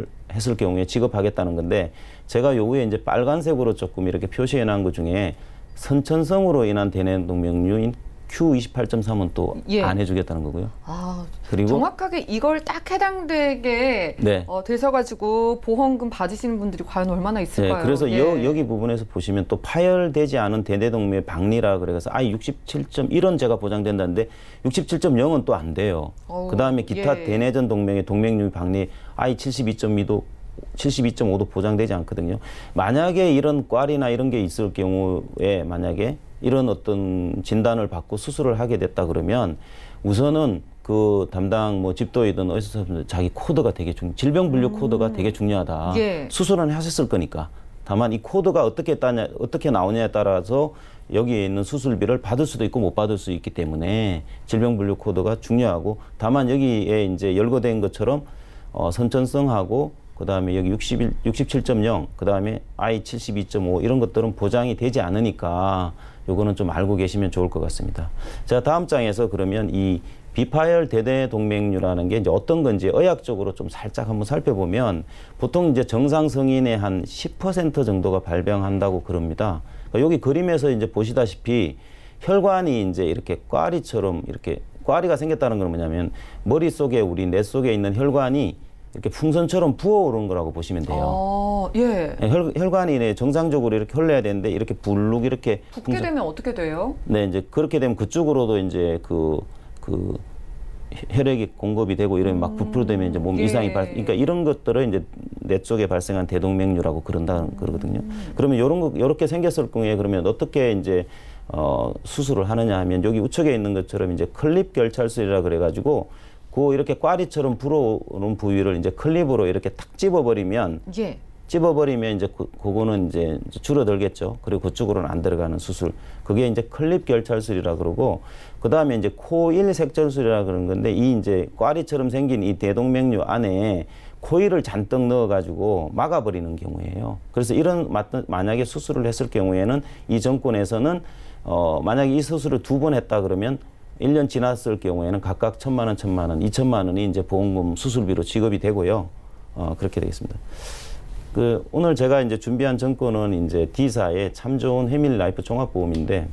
했을 경우에 지급하겠다는 건데, 제가 요 위에 이제 빨간색으로 조금 이렇게 표시해 놓은 것 중에 선천성으로 인한 대뇌동맥류인 큐 이십팔 점 삼은 또 안 예. 해주겠다는 거고요. 아, 그리고 정확하게 이걸 딱 해당되게 네. 어, 되셔가지고 보험금 받으시는 분들이 과연 얼마나 있을까요? 네, 그래서 예. 여, 여기 부분에서 보시면 또 파열되지 않은 대뇌동맥 박리라 그래서 아예 육십칠 점 일은 제가 보장된다는데 육십칠 점 영은 또 안 돼요. 어우, 그 다음에 기타 예. 대뇌전 동맥의 동맥류 박리 아예 칠십이 점 이도 칠십이 점 오도 보장되지 않거든요. 만약에 이런 꽈리나 이런 게 있을 경우에 만약에 이런 어떤 진단을 받고 수술을 하게 됐다 그러면 우선은 그 담당 뭐 집도이든 어디서 자기 코드가 되게 중 질병 분류 음. 코드가 되게 중요하다. 예. 수술은 하셨을 거니까. 다만 이 코드가 어떻게 따냐 어떻게 나오냐에 따라서 여기에 있는 수술비를 받을 수도 있고 못 받을 수 있기 때문에 질병 분류 코드가 중요하고 다만 여기에 이제 열거된 것처럼 어, 선천성하고 그다음에 여기 육십일, 육십칠 점 영, 그다음에 아이 칠십이 점 오 이런 것들은 보장이 되지 않으니까 요거는 좀 알고 계시면 좋을 것 같습니다. 자, 다음 장에서 그러면 이 비파열 대뇌동맥류라는 게 이제 어떤 건지 의학적으로 좀 살짝 한번 살펴보면 보통 이제 정상 성인의 한 십 퍼센트 정도가 발병한다고 그럽니다. 그러니까 여기 그림에서 이제 보시다시피 혈관이 이제 이렇게 꽈리처럼 이렇게 꽈리가 생겼다는 건 뭐냐면 머릿속에 우리 뇌 속에 있는 혈관이 이렇게 풍선처럼 부어오르는 거라고 보시면 돼요. 어, 예. 혈, 혈관이 정상적으로 이렇게 흘러야 되는데 이렇게 불룩 이렇게 붓게 풍선, 되면 어떻게 돼요? 네, 이제 그렇게 되면 그쪽으로도 이제 그, 그 혈액이 공급이 되고 이러면 막 부풀되면 이제 몸 예. 이상이 발, 그러니까 이런 것들을 이제 뇌 쪽에 발생한 대동맥류라고 그런다 그러거든요. 그러면 요런 거, 요렇게 생겼을 경우에 그러면 어떻게 이제 어, 수술을 하느냐 하면 여기 우측에 있는 것처럼 이제 클립 결찰술이라 그래가지고 그 이렇게 꽈리처럼 불어오는 부위를 이제 클립으로 이렇게 탁 집어버리면 예. 집어버리면 이제 그, 그거는 이제 줄어들겠죠. 그리고 그쪽으로는 안 들어가는 수술. 그게 이제 클립 결찰술이라 그러고, 그 다음에 이제 코일 색전술이라 그러는 건데, 이 이제 꽈리처럼 생긴 이 대동맥류 안에 코일을 잔뜩 넣어가지고 막아버리는 경우예요. 그래서 이런, 만약에 수술을 했을 경우에는 이 정권에서는, 어, 만약에 이 수술을 두 번 했다 그러면 일 년 지났을 경우에는 각각 천만 원, 천만 원, 이천만 원이 이제 보험금 수술비로 지급이 되고요. 어, 그렇게 되겠습니다. 그 오늘 제가 이제 준비한 정권은 이제 D사의 참 좋은 해밀 라이프 종합보험인데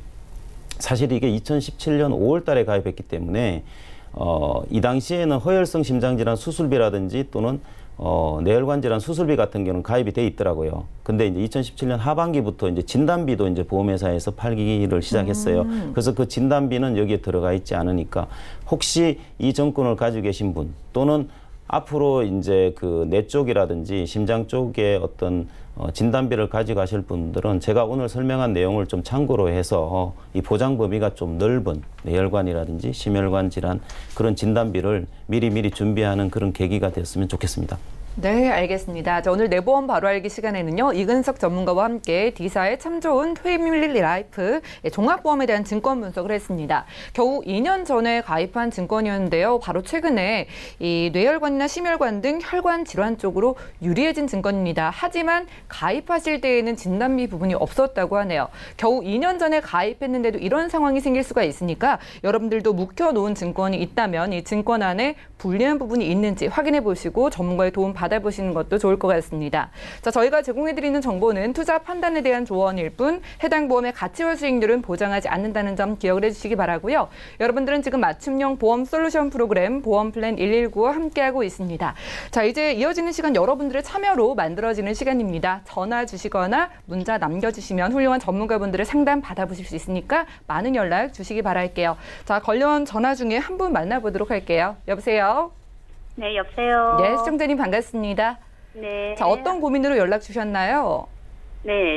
사실 이게 이천십칠 년 오월 달에 가입했기 때문에 어, 이 당시에는 허혈성 심장질환 수술비라든지 또는 어, 뇌혈관 질환 수술비 같은 경우는 가입이 돼 있더라고요. 근데 이제 이천십칠 년 하반기부터 이제 진단비도 이제 보험회사에서 팔기를 시작했어요. 음. 그래서 그 진단비는 여기에 들어가 있지 않으니까 혹시 이 정권을 가지고 계신 분 또는 앞으로 이제 그 뇌 쪽이라든지 심장 쪽에 어떤 어, 진단비를 가져가실 분들은 제가 오늘 설명한 내용을 좀 참고로 해서 이 보장 범위가 좀 넓은 뇌혈관이라든지 심혈관 질환 그런 진단비를 미리미리 준비하는 그런 계기가 되었으면 좋겠습니다. 네, 알겠습니다. 자, 오늘 내보험 바로 알기 시간에는요. 이근석 전문가와 함께 D사의 참 좋은 페이밀리 라이프 종합보험에 대한 증권 분석을 했습니다. 겨우 이 년 전에 가입한 증권이었는데요. 바로 최근에 이 뇌혈관이나 심혈관 등 혈관 질환 쪽으로 유리해진 증권입니다. 하지만 가입하실 때에는 진단비 부분이 없었다고 하네요. 겨우 이 년 전에 가입했는데도 이런 상황이 생길 수가 있으니까 여러분들도 묵혀놓은 증권이 있다면 이 증권 안에 불리한 부분이 있는지 확인해 보시고 전문가의 도움 받아보시는 것도 좋을 것 같습니다. 자, 저희가 제공해드리는 정보는 투자 판단에 대한 조언일 뿐 해당 보험의 가치와 수익률은 보장하지 않는다는 점 기억을 해주시기 바라고요. 여러분들은 지금 맞춤형 보험 솔루션 프로그램 보험 플랜 일일구와 함께하고 있습니다. 자, 이제 이어지는 시간 여러분들의 참여로 만들어지는 시간입니다. 전화 주시거나 문자 남겨주시면 훌륭한 전문가분들의 상담 받아보실 수 있으니까 많은 연락 주시기 바랄게요. 자, 관련 전화 중에 한 분 만나보도록 할게요. 여보세요? 네, 여보세요. 네, 시청자님 반갑습니다. 네. 자, 어떤 고민으로 연락 주셨나요? 네,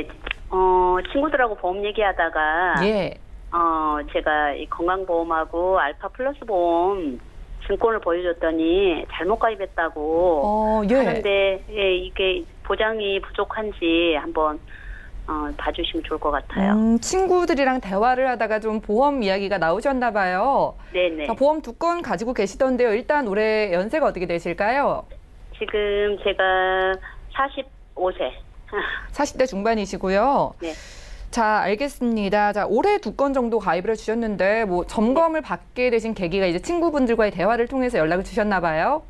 어, 친구들하고 보험 얘기하다가, 예. 어, 제가 이 건강보험하고 알파 플러스 보험 증권을 보여줬더니 잘못 가입했다고 어, 예. 하는데, 예, 이게 보장이 부족한지 한번 어, 봐주시면 좋을 것 같아요. 음, 친구들이랑 대화를 하다가 좀 보험 이야기가 나오셨나 봐요. 네네. 자, 보험 두 건 가지고 계시던데요. 일단 올해 연세가 어떻게 되실까요? 지금 제가 사십오 세. 사십 대 중반이시고요. 네. 자, 알겠습니다. 자, 올해 두 건 정도 가입을 해주셨는데 뭐 점검을 받게 되신 계기가 이제 친구분들과의 대화를 통해서 연락을 주셨나 봐요.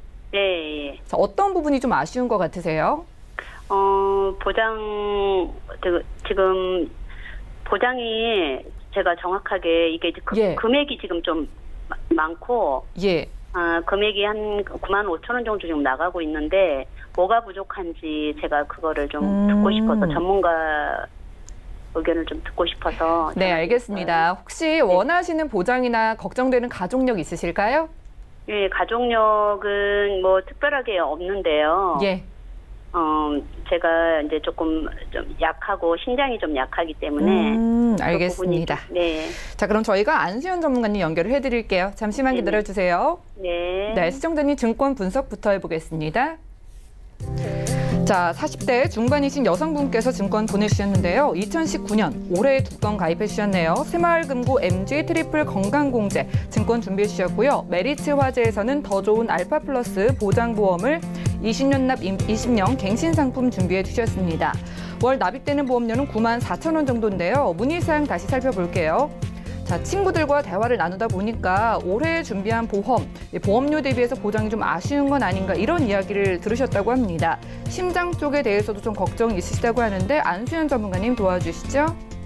네. 예. 자, 어떤 부분이 좀 아쉬운 것 같으세요? 어, 보장, 지금, 보장이 제가 정확하게 이게 그, 예. 금액이 지금 좀 마- 많고 예. 아, 금액이 한 구만 오천 원 정도 지금 나가고 있는데 뭐가 부족한지 제가 그거를 좀 음. 듣고 싶어서 전문가 의견을 좀 듣고 싶어서 네, 알겠습니다. 혹시 원하시는 보장이나 걱정되는 가족력 있으실까요? 예, 가족력은 뭐 특별하게 없는데요. 예. 어, 제가 이제 조금 좀 약하고 신장이 좀 약하기 때문에 음, 그 알겠습니다. 부분이- 네, 자, 그럼 저희가 안수현 전문가님 연결을 해드릴게요. 잠시만 네네. 기다려주세요. 네. 네, 시청자님 증권 분석부터 해보겠습니다. 자, 사십 대 중반이신 여성분께서 증권 보내주셨는데요. 이천십구 년 올해 두 건 가입해 주셨네요. 새마을금고 엠지 트리플 건강공제 증권 준비해 주셨고요. 메리츠 화재에서는 더 좋은 알파 플러스 보장보험을 이십 년 납 이십 년 갱신 상품 준비해 주셨습니다. 월 납입되는 보험료는 구만 사천 원 정도인데요. 문의사항 다시 살펴볼게요. 자, 친구들과 대화를 나누다 보니까 올해 준비한 보험, 보험료 대비해서 보장이 좀 아쉬운 건 아닌가 이런 이야기를 들으셨다고 합니다. 심장 쪽에 대해서도 좀 걱정이 있으시다고 하는데 안수현 전문가님 도와주시죠.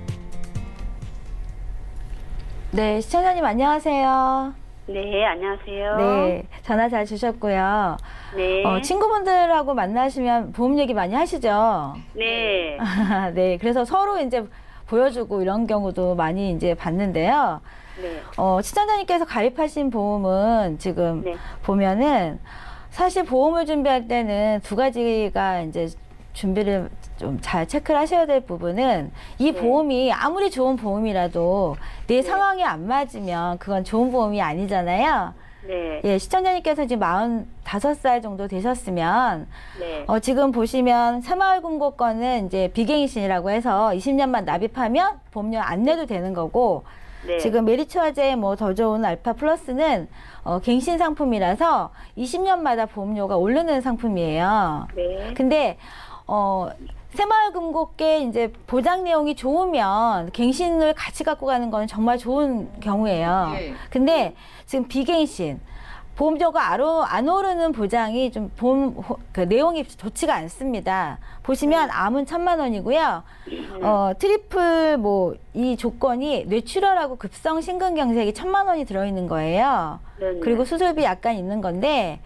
네, 시청자님 안녕하세요. 네, 안녕하세요. 네, 전화 잘 주셨고요. 네. 어, 친구분들하고 만나시면 보험 얘기 많이 하시죠? 네. 네, 그래서 서로 이제 보여주고 이런 경우도 많이 이제 봤는데요. 네. 어, 시청자님께서 가입하신 보험은 지금 네. 보면은 사실 보험을 준비할 때는 두 가지가 이제 준비를 좀 잘 체크를 하셔야 될 부분은 이 네. 보험이 아무리 좋은 보험이라도 내 네. 상황에 안 맞으면 그건 좋은 보험이 아니잖아요. 네. 예, 시청자님께서 지금 마흔다섯 살 정도 되셨으면 네. 어, 지금 보시면 새마을금고 거는 이제 비갱신이라고 해서 이십 년만 납입하면 보험료 안 내도 되는 거고 네. 지금 메리츠 화재 뭐 더 좋은 알파 플러스는 어, 갱신 상품이라서 이십 년마다 보험료가 오르는 상품이에요. 네. 근데 어, 새마을금고께 이제 보장 내용이 좋으면 갱신을 같이 갖고 가는 건 정말 좋은 경우예요. 예. 근데 지금 비갱신 보험료가 안 오르는 보장이 좀 보험 그 내용이 좋지가 않습니다. 보시면 암은 천만 원이고요. 어, 트리플 뭐 이 조건이 뇌출혈하고 급성 심근경색이 천만 원이 들어있는 거예요. 네네. 그리고 수술비 약간 있는 건데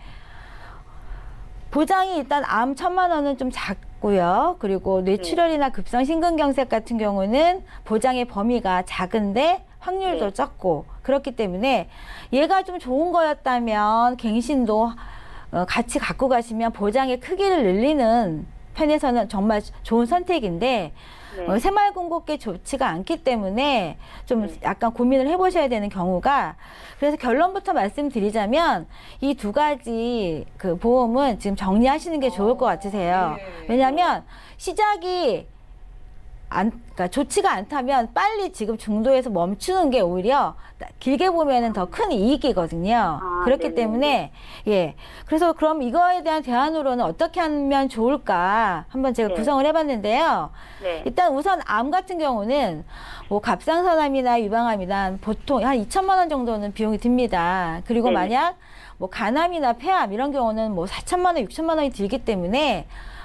보장이 일단 암 천만 원은 좀 작고요. 그리고 뇌출혈이나 급성 심근경색 같은 경우는 보장의 범위가 작은데 확률도 네. 적고 그렇기 때문에 얘가 좀 좋은 거였다면 갱신도 어, 같이 갖고 가시면 보장의 크기를 늘리는 편에서는 정말 좋은 선택인데 네. 어, 새마을금고께 좋지가 않기 때문에 좀 네. 약간 고민을 해보셔야 되는 경우가 그래서 결론부터 말씀드리자면 이 두 가지 그 보험은 지금 정리하시는 게 좋을 것 같으세요. 네. 왜냐하면 시작이 안, 그러니까 좋지가 않다면 빨리 지금 중도에서 멈추는 게 오히려 길게 보면은 더 큰 이익이거든요. 아, 그렇기 네네. 때문에 예. 그래서 그럼 이거에 대한 대안으로는 어떻게 하면 좋을까 한번 제가 네. 구성을 해봤는데요. 네. 일단 우선 암 같은 경우는 뭐 갑상선암이나 유방암이나 보통 한 이천만 원 정도는 비용이 듭니다. 그리고 네네. 만약 뭐 간암이나 폐암 이런 경우는 뭐 사천만 원, 육천만 원이 들기 때문에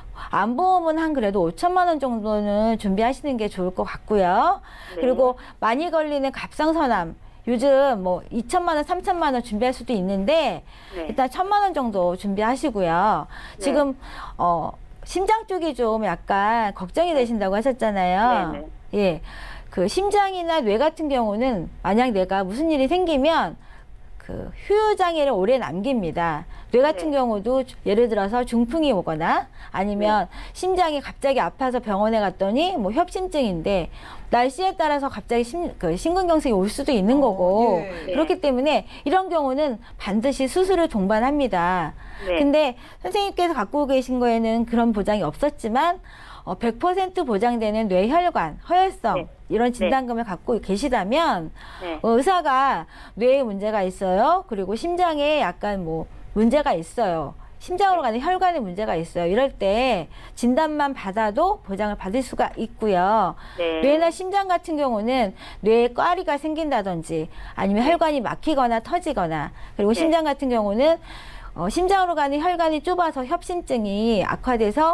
암보험은 한 그래도 오천만 원 정도는 준비하시는 게 좋을 것 같고요. 네. 그리고 많이 걸리는 갑상선암 요즘 뭐 이천만 원, 삼천만 원 준비할 수도 있는데 네. 일단 천만 원 정도 준비하시고요. 네. 지금 어 심장 쪽이 좀 약간 걱정이 되신다고 하셨잖아요. 네, 네. 예. 그 심장이나 뇌 같은 경우는 만약 내가 무슨 일이 생기면 그 후유 장애를 오래 남깁니다. 뇌 같은 네. 경우도 예를 들어서 중풍이 오거나 아니면 심장이 갑자기 아파서 병원에 갔더니 뭐 협심증인데 날씨에 따라서 갑자기 심, 그 심근경색이 올 수도 있는 거고 예. 네. 그렇기 때문에 이런 경우는 반드시 수술을 동반합니다. 네. 근데 선생님께서 갖고 계신 거에는 그런 보장이 없었지만 어, 백 퍼센트 보장되는 뇌혈관, 허혈성 네. 이런 진단금을 갖고 계시다면 네. 어, 의사가 뇌에 문제가 있어요. 그리고 심장에 약간 뭐 문제가 있어요. 심장으로 가는 혈관에 문제가 있어요. 이럴 때 진단만 받아도 보장을 받을 수가 있고요. 네. 뇌나 심장 같은 경우는 뇌에 꽈리가 생긴다든지 아니면 혈관이 막히거나 터지거나 그리고 네. 심장 같은 경우는 어, 심장으로 가는 혈관이 좁아서 협심증이 악화돼서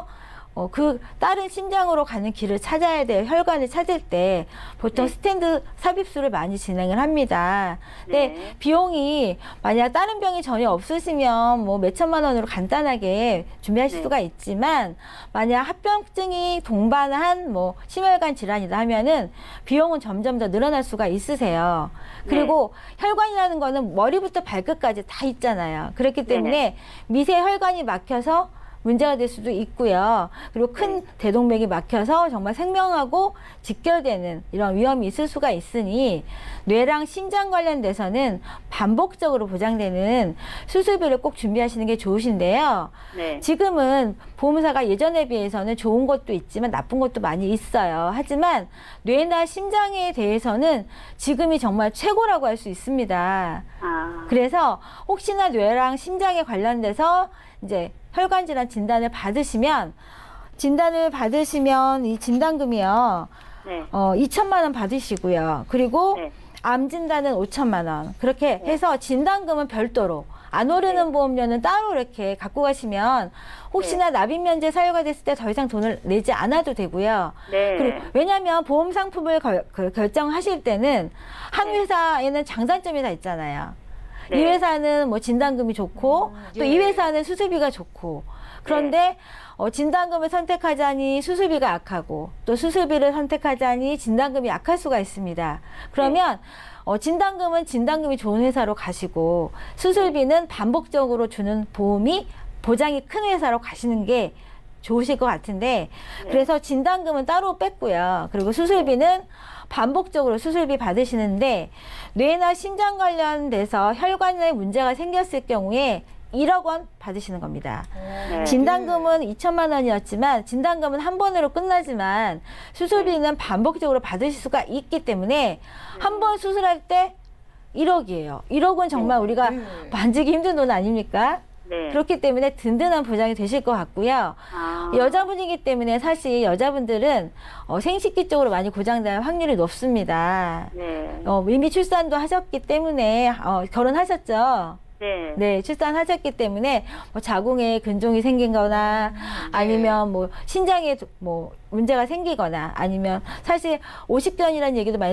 어, 그 다른 심장으로 가는 길을 찾아야 돼요. 혈관을 찾을 때 보통 네. 스텐트 삽입술을 많이 진행을 합니다. 근데 네. 비용이 만약 다른 병이 전혀 없으시면 뭐 몇천만 원으로 간단하게 준비하실 네. 수가 있지만 만약 합병증이 동반한 뭐 심혈관 질환이다 하면은 비용은 점점 더 늘어날 수가 있으세요. 그리고 네. 혈관이라는 거는 머리부터 발끝까지 다 있잖아요. 그렇기 때문에 네네. 미세 혈관이 막혀서 문제가 될 수도 있고요. 그리고 큰 네. 대동맥이 막혀서 정말 생명하고 직결되는 이런 위험이 있을 수가 있으니 뇌랑 심장 관련돼서는 반복적으로 보장되는 수술비를 꼭 준비하시는 게 좋으신데요. 네. 지금은 보험사가 예전에 비해서는 좋은 것도 있지만 나쁜 것도 많이 있어요. 하지만 뇌나 심장에 대해서는 지금이 정말 최고라고 할 수 있습니다. 아. 그래서 혹시나 뇌랑 심장에 관련돼서 이제 혈관 질환 진단을 받으시면 진단을 받으시면 이 진단금이요. 네. 어, 이천만 원 받으시고요. 그리고 네. 암 진단은 오천만 원. 그렇게 네. 해서 진단금은 별도로 안 오르는 네. 보험료는 따로 이렇게 갖고 가시면 혹시나 납입 면제 사유가 됐을 때 더 이상 돈을 내지 않아도 되고요. 네. 그리고 왜냐하면 보험 상품을 걸, 그 결정하실 때는 한 네. 회사에는 장단점이 다 있잖아요. 이 네. 회사는 뭐 진단금이 좋고 또 이 예. 회사는 수술비가 좋고 그런데 어, 진단금을 선택하자니 수술비가 약하고 또 수술비를 선택하자니 진단금이 약할 수가 있습니다. 그러면 어, 진단금은 진단금이 좋은 회사로 가시고 수술비는 반복적으로 주는 보험이 보장이 큰 회사로 가시는 게 좋으실 것 같은데 그래서 진단금은 따로 뺐고요. 그리고 수술비는 반복적으로 수술비 받으시는데 뇌나 심장 관련돼서 혈관에 문제가 생겼을 경우에 일억 원 받으시는 겁니다. 네. 진단금은 이천만 원이었지만 진단금은 한 번으로 끝나지만 수술비는 반복적으로 받으실 수가 있기 때문에 한 번 수술할 때 일억이에요. 일억은 정말 우리가 네. 만지기 힘든 돈 아닙니까? 네. 그렇기 때문에 든든한 보장이 되실 것 같고요. 아. 여자분이기 때문에 사실 여자분들은 어, 생식기 쪽으로 많이 고장될 확률이 높습니다. 네. 어, 이미 출산도 하셨기 때문에 어, 결혼하셨죠? 네. 네, 출산하셨기 때문에 뭐 자궁에 근종이 생긴거나 아니면 뭐 신장에 뭐 문제가 생기거나 아니면 사실 오십견이라는 얘기도 많이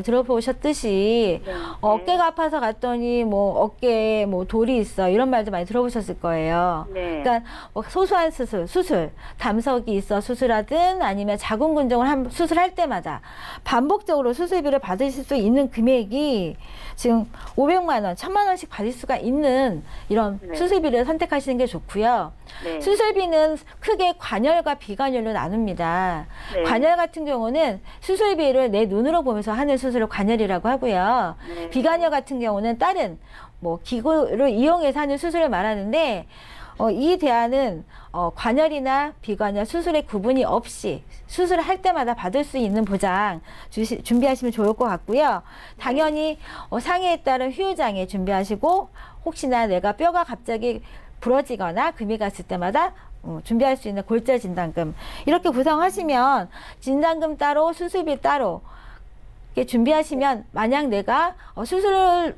들어보셨듯이 네. 어깨가 아파서 갔더니 뭐 어깨에 뭐 돌이 있어 이런 말도 많이 들어보셨을 거예요. 네. 그러니까 뭐 소소한 수술, 수술, 담석이 있어 수술하든 아니면 자궁 근종을 한 수술할 때마다 반복적으로 수술비를 받으실 수 있는 금액이 지금 오백만 원, 천만 원씩 받을 수가 있는 이런 네. 수술비를 선택하시는 게 좋고요. 네. 수술비는 크게 관열과 비관열로 나눕니다. 네. 관열 같은 경우는 수술비를 내 눈으로 보면서 하는 수술을 관열이라고 하고요. 네. 비관열 같은 경우는 다른 뭐 기구를 이용해서 하는 수술을 말하는데 어, 이 대안은 어, 관열이나 비관열 수술의 구분이 없이 수술을 할 때마다 받을 수 있는 보장 주시, 준비하시면 좋을 것 같고요. 당연히 어, 상해에 따른 후유장애 준비하시고 혹시나 내가 뼈가 갑자기 부러지거나 금이 갔을 때마다 어, 준비할 수 있는 골절 진단금 이렇게 구성하시면 진단금 따로 수술비 따로 이렇게 준비하시면 만약 내가 어, 수술을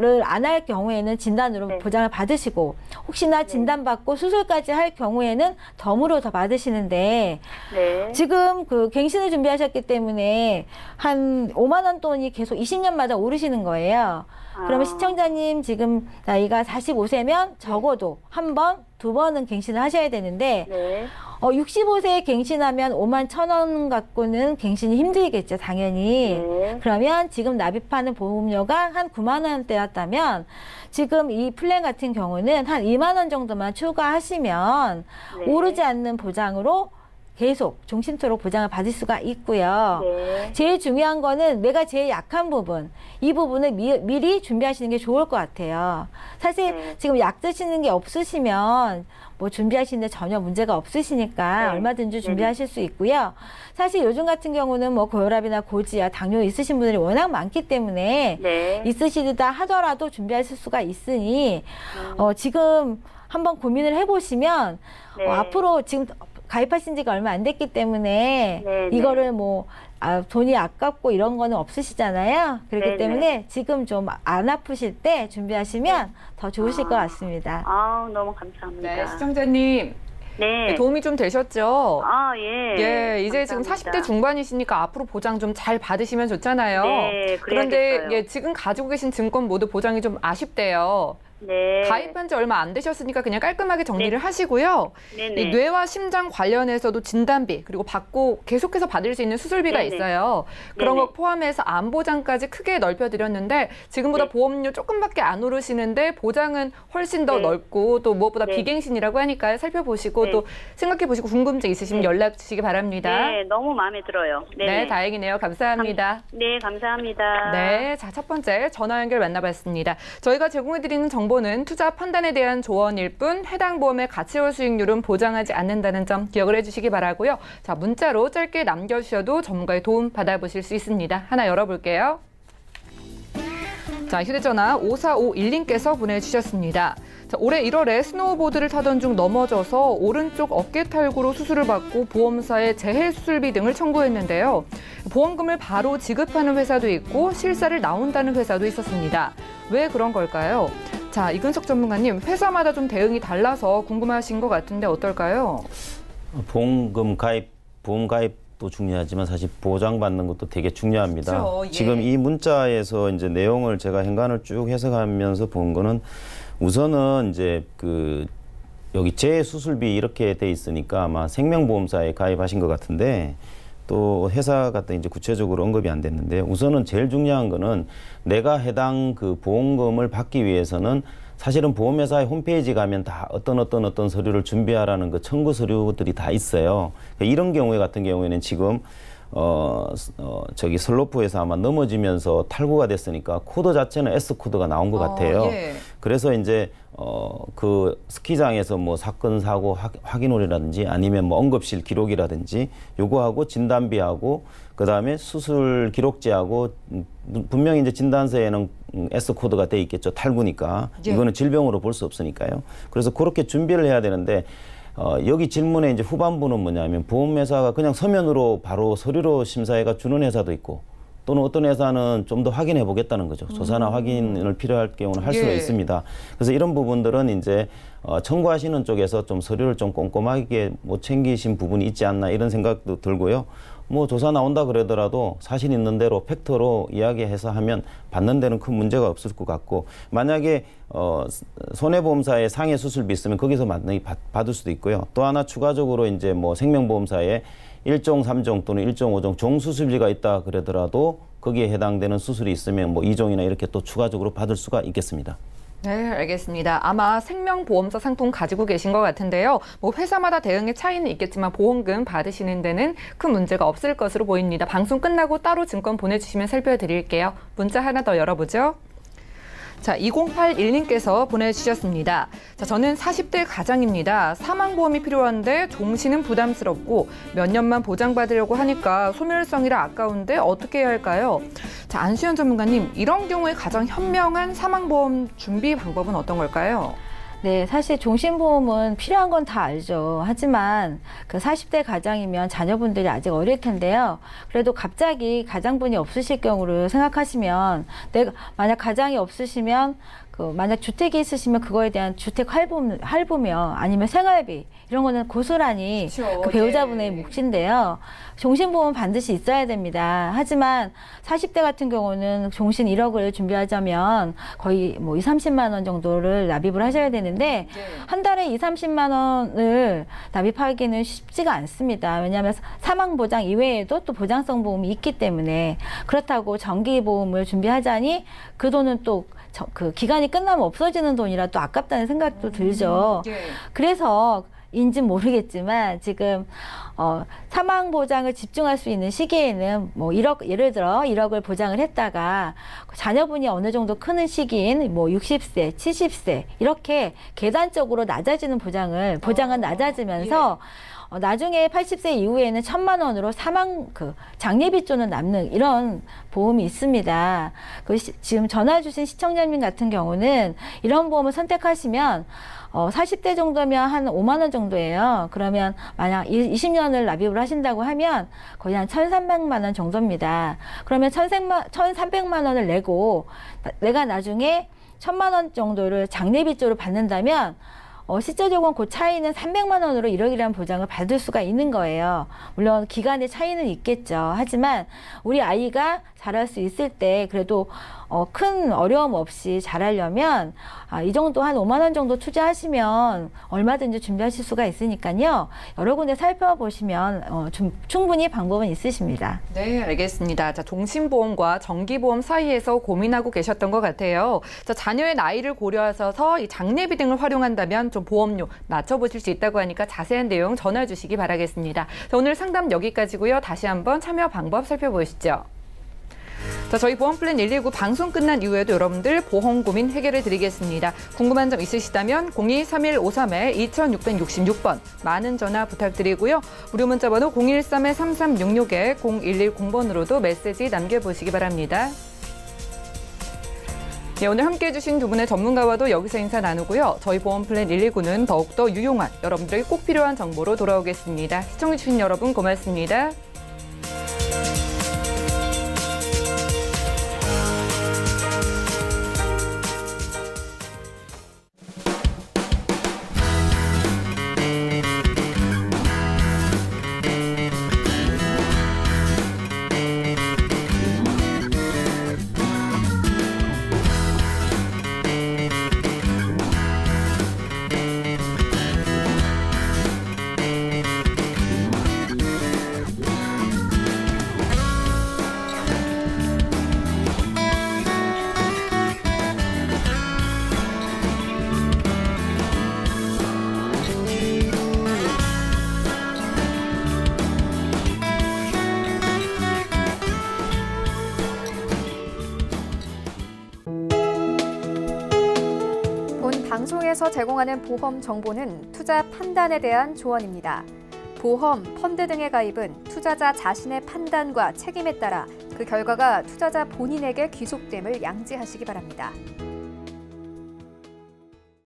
안 할 경우에는 진단으로 네. 보장을 받으시고 혹시나 진단받고 수술까지 할 경우에는 덤으로 더 받으시는데 네. 지금 그 갱신을 준비하셨기 때문에 한 오만 원 돈이 계속 이십 년마다 오르시는 거예요. 그러면 아. 시청자님 지금 나이가 사십오 세면 적어도 한 번, 두 번은 갱신을 하셔야 되는데 네. 어, 육십오 세에 갱신하면 오만 천 원 갖고는 갱신이 힘들겠죠, 당연히. 네. 그러면 지금 납입하는 보험료가 한 구만 원대였다면 지금 이 플랜 같은 경우는 한 이만 원 정도만 추가하시면 네. 오르지 않는 보장으로 계속 종신토록 보장을 받을 수가 있고요. 네. 제일 중요한 거는 내가 제일 약한 부분, 이 부분을 미, 미리 준비하시는 게 좋을 것 같아요. 사실 네. 지금 약 드시는 게 없으시면 뭐 준비하시는데 전혀 문제가 없으시니까 네. 얼마든지 준비하실 수 있고요. 사실 요즘 같은 경우는 뭐 고혈압이나 고지혈, 당뇨 있으신 분들이 워낙 많기 때문에 네. 있으시다 하더라도 준비하실 수가 있으니 음. 어, 지금 한번 고민을 해보시면 네. 어, 앞으로 지금 가입하신 지가 얼마 안 됐기 때문에 네, 이거를 뭐 아, 돈이 아깝고 이런 거는 없으시잖아요. 그렇기 네, 때문에 네. 지금 좀 안 아프실 때 준비하시면 더 좋으실 아. 것 같습니다. 아우, 너무 감사합니다. 네, 시청자님. 네. 도움이 좀 되셨죠? 아, 예. 예, 이제 감사합니다. 지금 사십 대 중반이시니까 앞으로 보장 좀 잘 받으시면 좋잖아요. 네, 그런데 그래야겠어요. 예, 지금 가지고 계신 증권 모두 보장이 좀 아쉽대요. 네. 가입한 지 얼마 안 되셨으니까 그냥 깔끔하게 정리를 네. 하시고요. 네네. 이 뇌와 심장 관련해서도 진단비 그리고 받고 계속해서 받을 수 있는 수술비가 네네. 있어요. 그런 네네. 거 포함해서 암 보장까지 크게 넓혀드렸는데 지금보다 네. 보험료 조금밖에 안 오르시는데 보장은 훨씬 더 네. 넓고 또 무엇보다 네. 비갱신이라고 하니까요. 살펴보시고 네. 또 생각해보시고 궁금증 있으시면 네. 연락 주시기 바랍니다. 네, 너무 마음에 들어요. 네네. 네, 다행이네요. 감사합니다. 감, 네, 감사합니다. 네, 자, 첫 번째 전화 연결 만나봤습니다. 저희가 제공해드리는 정보는 투자 판단에 대한 조언일 뿐 해당 보험의 가치와 수익률은 보장하지 않는다는 점 기억을 해주시기 바라고요. 자, 문자로 짧게 남겨주셔도 전문가의 도움 받아보실 수 있습니다. 하나 열어볼게요. 자, 휴대전화 오사오일 님께서 보내주셨습니다. 자, 올해 일월에 스노우보드를 타던 중 넘어져서 오른쪽 어깨 탈구로 수술을 받고 보험사에 재해 수술비 등을 청구했는데요. 보험금을 바로 지급하는 회사도 있고 실사를 나온다는 회사도 있었습니다. 왜 그런 걸까요? 자, 이근석 전문가님, 회사마다 좀 대응이 달라서 궁금하신 것 같은데 어떨까요? 보험금 가입, 보험 가입도 중요하지만 사실 보장받는 것도 되게 중요합니다. 그렇죠, 예. 지금 이 문자에서 이제 내용을 제가 행간을 쭉 해석하면서 본 거는 우선은 이제 그 여기 재수술비 이렇게 돼 있으니까 아마 생명보험사에 가입하신 것 같은데 또 회사 같은 이제 구체적으로 언급이 안 됐는데 우선은 제일 중요한 거는 내가 해당 그 보험금을 받기 위해서는 사실은 보험회사의 홈페이지 가면 다 어떤 어떤 어떤 서류를 준비하라는 그 청구 서류들이 다 있어요. 이런 경우에 같은 경우에는 지금 어, 어 저기 슬로프에서 아마 넘어지면서 탈구가 됐으니까 코드 자체는 S 코드가 나온 것 같아요. 어, 예. 그래서 이제 어 그 스키장에서 뭐 사건 사고 확인홀이라든지 아니면 뭐 응급실 기록이라든지 요거하고 진단비하고 그 다음에 수술 기록지하고 분명히 이제 진단서에는 S 코드가 돼 있겠죠. 탈구니까 예. 이거는 질병으로 볼 수 없으니까요. 그래서 그렇게 준비를 해야 되는데. 어, 여기 질문에 이제 후반부는 뭐냐면 보험회사가 그냥 서면으로 바로 서류로 심사해가 주는 회사도 있고 또는 어떤 회사는 좀 더 확인해 보겠다는 거죠. 조사나 음. 확인을 필요할 경우는 할 수가 예. 있습니다. 그래서 이런 부분들은 이제 어, 청구하시는 쪽에서 좀 서류를 좀 꼼꼼하게 못 챙기신 부분이 있지 않나 이런 생각도 들고요. 뭐 조사 나온다 그러더라도 사실 있는 대로 팩트로 이야기해서 하면 받는 데는 큰 문제가 없을 것 같고 만약에 어, 손해보험사에 상해 수술비 있으면 거기서 만능히 받을 수도 있고요. 또 하나 추가적으로 이제 뭐 생명보험사에 일종, 삼종 또는 일종, 오종 종수술비가 있다 그러더라도 거기에 해당되는 수술이 있으면 뭐 이종이나 이렇게 또 추가적으로 받을 수가 있겠습니다. 네, 알겠습니다. 아마 생명보험사 상품 가지고 계신 것 같은데요. 뭐 회사마다 대응의 차이는 있겠지만 보험금 받으시는 데는 큰 문제가 없을 것으로 보입니다. 방송 끝나고 따로 증권 보내주시면 살펴드릴게요. 문자 하나 더 열어보죠. 자, 이공팔일 님께서 보내주셨습니다. 자, 저는 사십 대 가장입니다. 사망보험이 필요한데 종신은 부담스럽고 몇 년만 보장받으려고 하니까 소멸성이라 아까운데 어떻게 해야 할까요? 자, 안수현 전문가님, 이런 경우에 가장 현명한 사망보험 준비 방법은 어떤 걸까요? 네, 사실 종신보험은 필요한 건 다 알죠. 하지만 그 사십 대 가장이면 자녀분들이 아직 어릴 텐데요. 그래도 갑자기 가장분이 없으실 경우를 생각하시면 내가 만약 가장이 없으시면 그 만약 주택이 있으시면 그거에 대한 주택 할부, 할부며 아니면 생활비 이런 거는 고스란히 그렇죠. 그 배우자분의 예. 몫인데요. 종신보험은 반드시 있어야 됩니다. 하지만 사십 대 같은 경우는 종신 일억을 준비하자면 거의 뭐 이삼십만 원 정도를 납입을 하셔야 되는데 예. 한 달에 이삼십만 원을 납입하기는 쉽지가 않습니다. 왜냐하면 사망보장 이외에도 또 보장성 보험이 있기 때문에 그렇다고 정기보험을 준비하자니 그 돈은 또 그 기간이 끝나면 없어지는 돈이라 또 아깝다는 생각도 들죠. 예. 그래서 인지 모르겠지만 지금 어, 사망 보장을 집중할 수 있는 시기에는 뭐 일억 예를 들어 일억을 보장을 했다가 자녀분이 어느 정도 크는 시기인 뭐 육십 세, 칠십 세 이렇게 계단적으로 낮아지는 보장을 보장은 낮아지면서 예. 어, 나중에 팔십 세 이후에는 천만 원으로 사망 그 장례비조는 남는 이런 보험이 있습니다. 그 시, 지금 전화 주신 시청자님 같은 경우는 이런 보험을 선택하시면 어, 사십 대 정도면 한 오만 원 정도예요. 그러면 만약 이십 년을 납입을 하신다고 하면 거의 한 천삼백만 원 정도입니다. 그러면 천삼백만 원을 내고 내가 나중에 천만 원 정도를 장례비 쪽으로 받는다면 어, 실제적으로는 그 차이는 삼백만 원으로 일억이라는 보장을 받을 수가 있는 거예요. 물론 기간의 차이는 있겠죠. 하지만 우리 아이가 자랄 수 있을 때 그래도 어, 큰 어려움 없이 자라려면 아, 이 정도 한 오만 원 정도 투자하시면 얼마든지 준비하실 수가 있으니까요. 여러 군데 살펴보시면 어, 좀 충분히 방법은 있으십니다. 네, 알겠습니다. 자, 종신보험과 정기보험 사이에서 고민하고 계셨던 것 같아요. 자, 자녀의 나이를 고려하셔서 이 장례비 등을 활용한다면 좀 보험료 낮춰보실 수 있다고 하니까 자세한 내용 전화 주시기 바라겠습니다. 자, 오늘 상담 여기까지고요. 다시 한번 참여 방법 살펴보시죠. 자, 저희 보험플랜 일일구 방송 끝난 이후에도 여러분들 보험 고민 해결해 드리겠습니다. 궁금한 점 있으시다면 공이 삼일오삼 이육육육 번 많은 전화 부탁드리고요. 무료 문자 번호 공일삼 삼삼육육 공일일공 번으로도 메시지 남겨보시기 바랍니다. 네, 오늘 함께해 주신 두 분의 전문가와도 여기서 인사 나누고요. 저희 보험플랜 일일구는 더욱더 유용한 여러분들에게 꼭 필요한 정보로 돌아오겠습니다. 시청해 주신 여러분 고맙습니다. 방송에서 제공하는 보험 정보는 투자 판단에 대한 조언입니다. 보험, 펀드 등의 가입은 투자자 자신의 판단과 책임에 따라 그 결과가 투자자 본인에게 귀속됨을 양지하시기 바랍니다.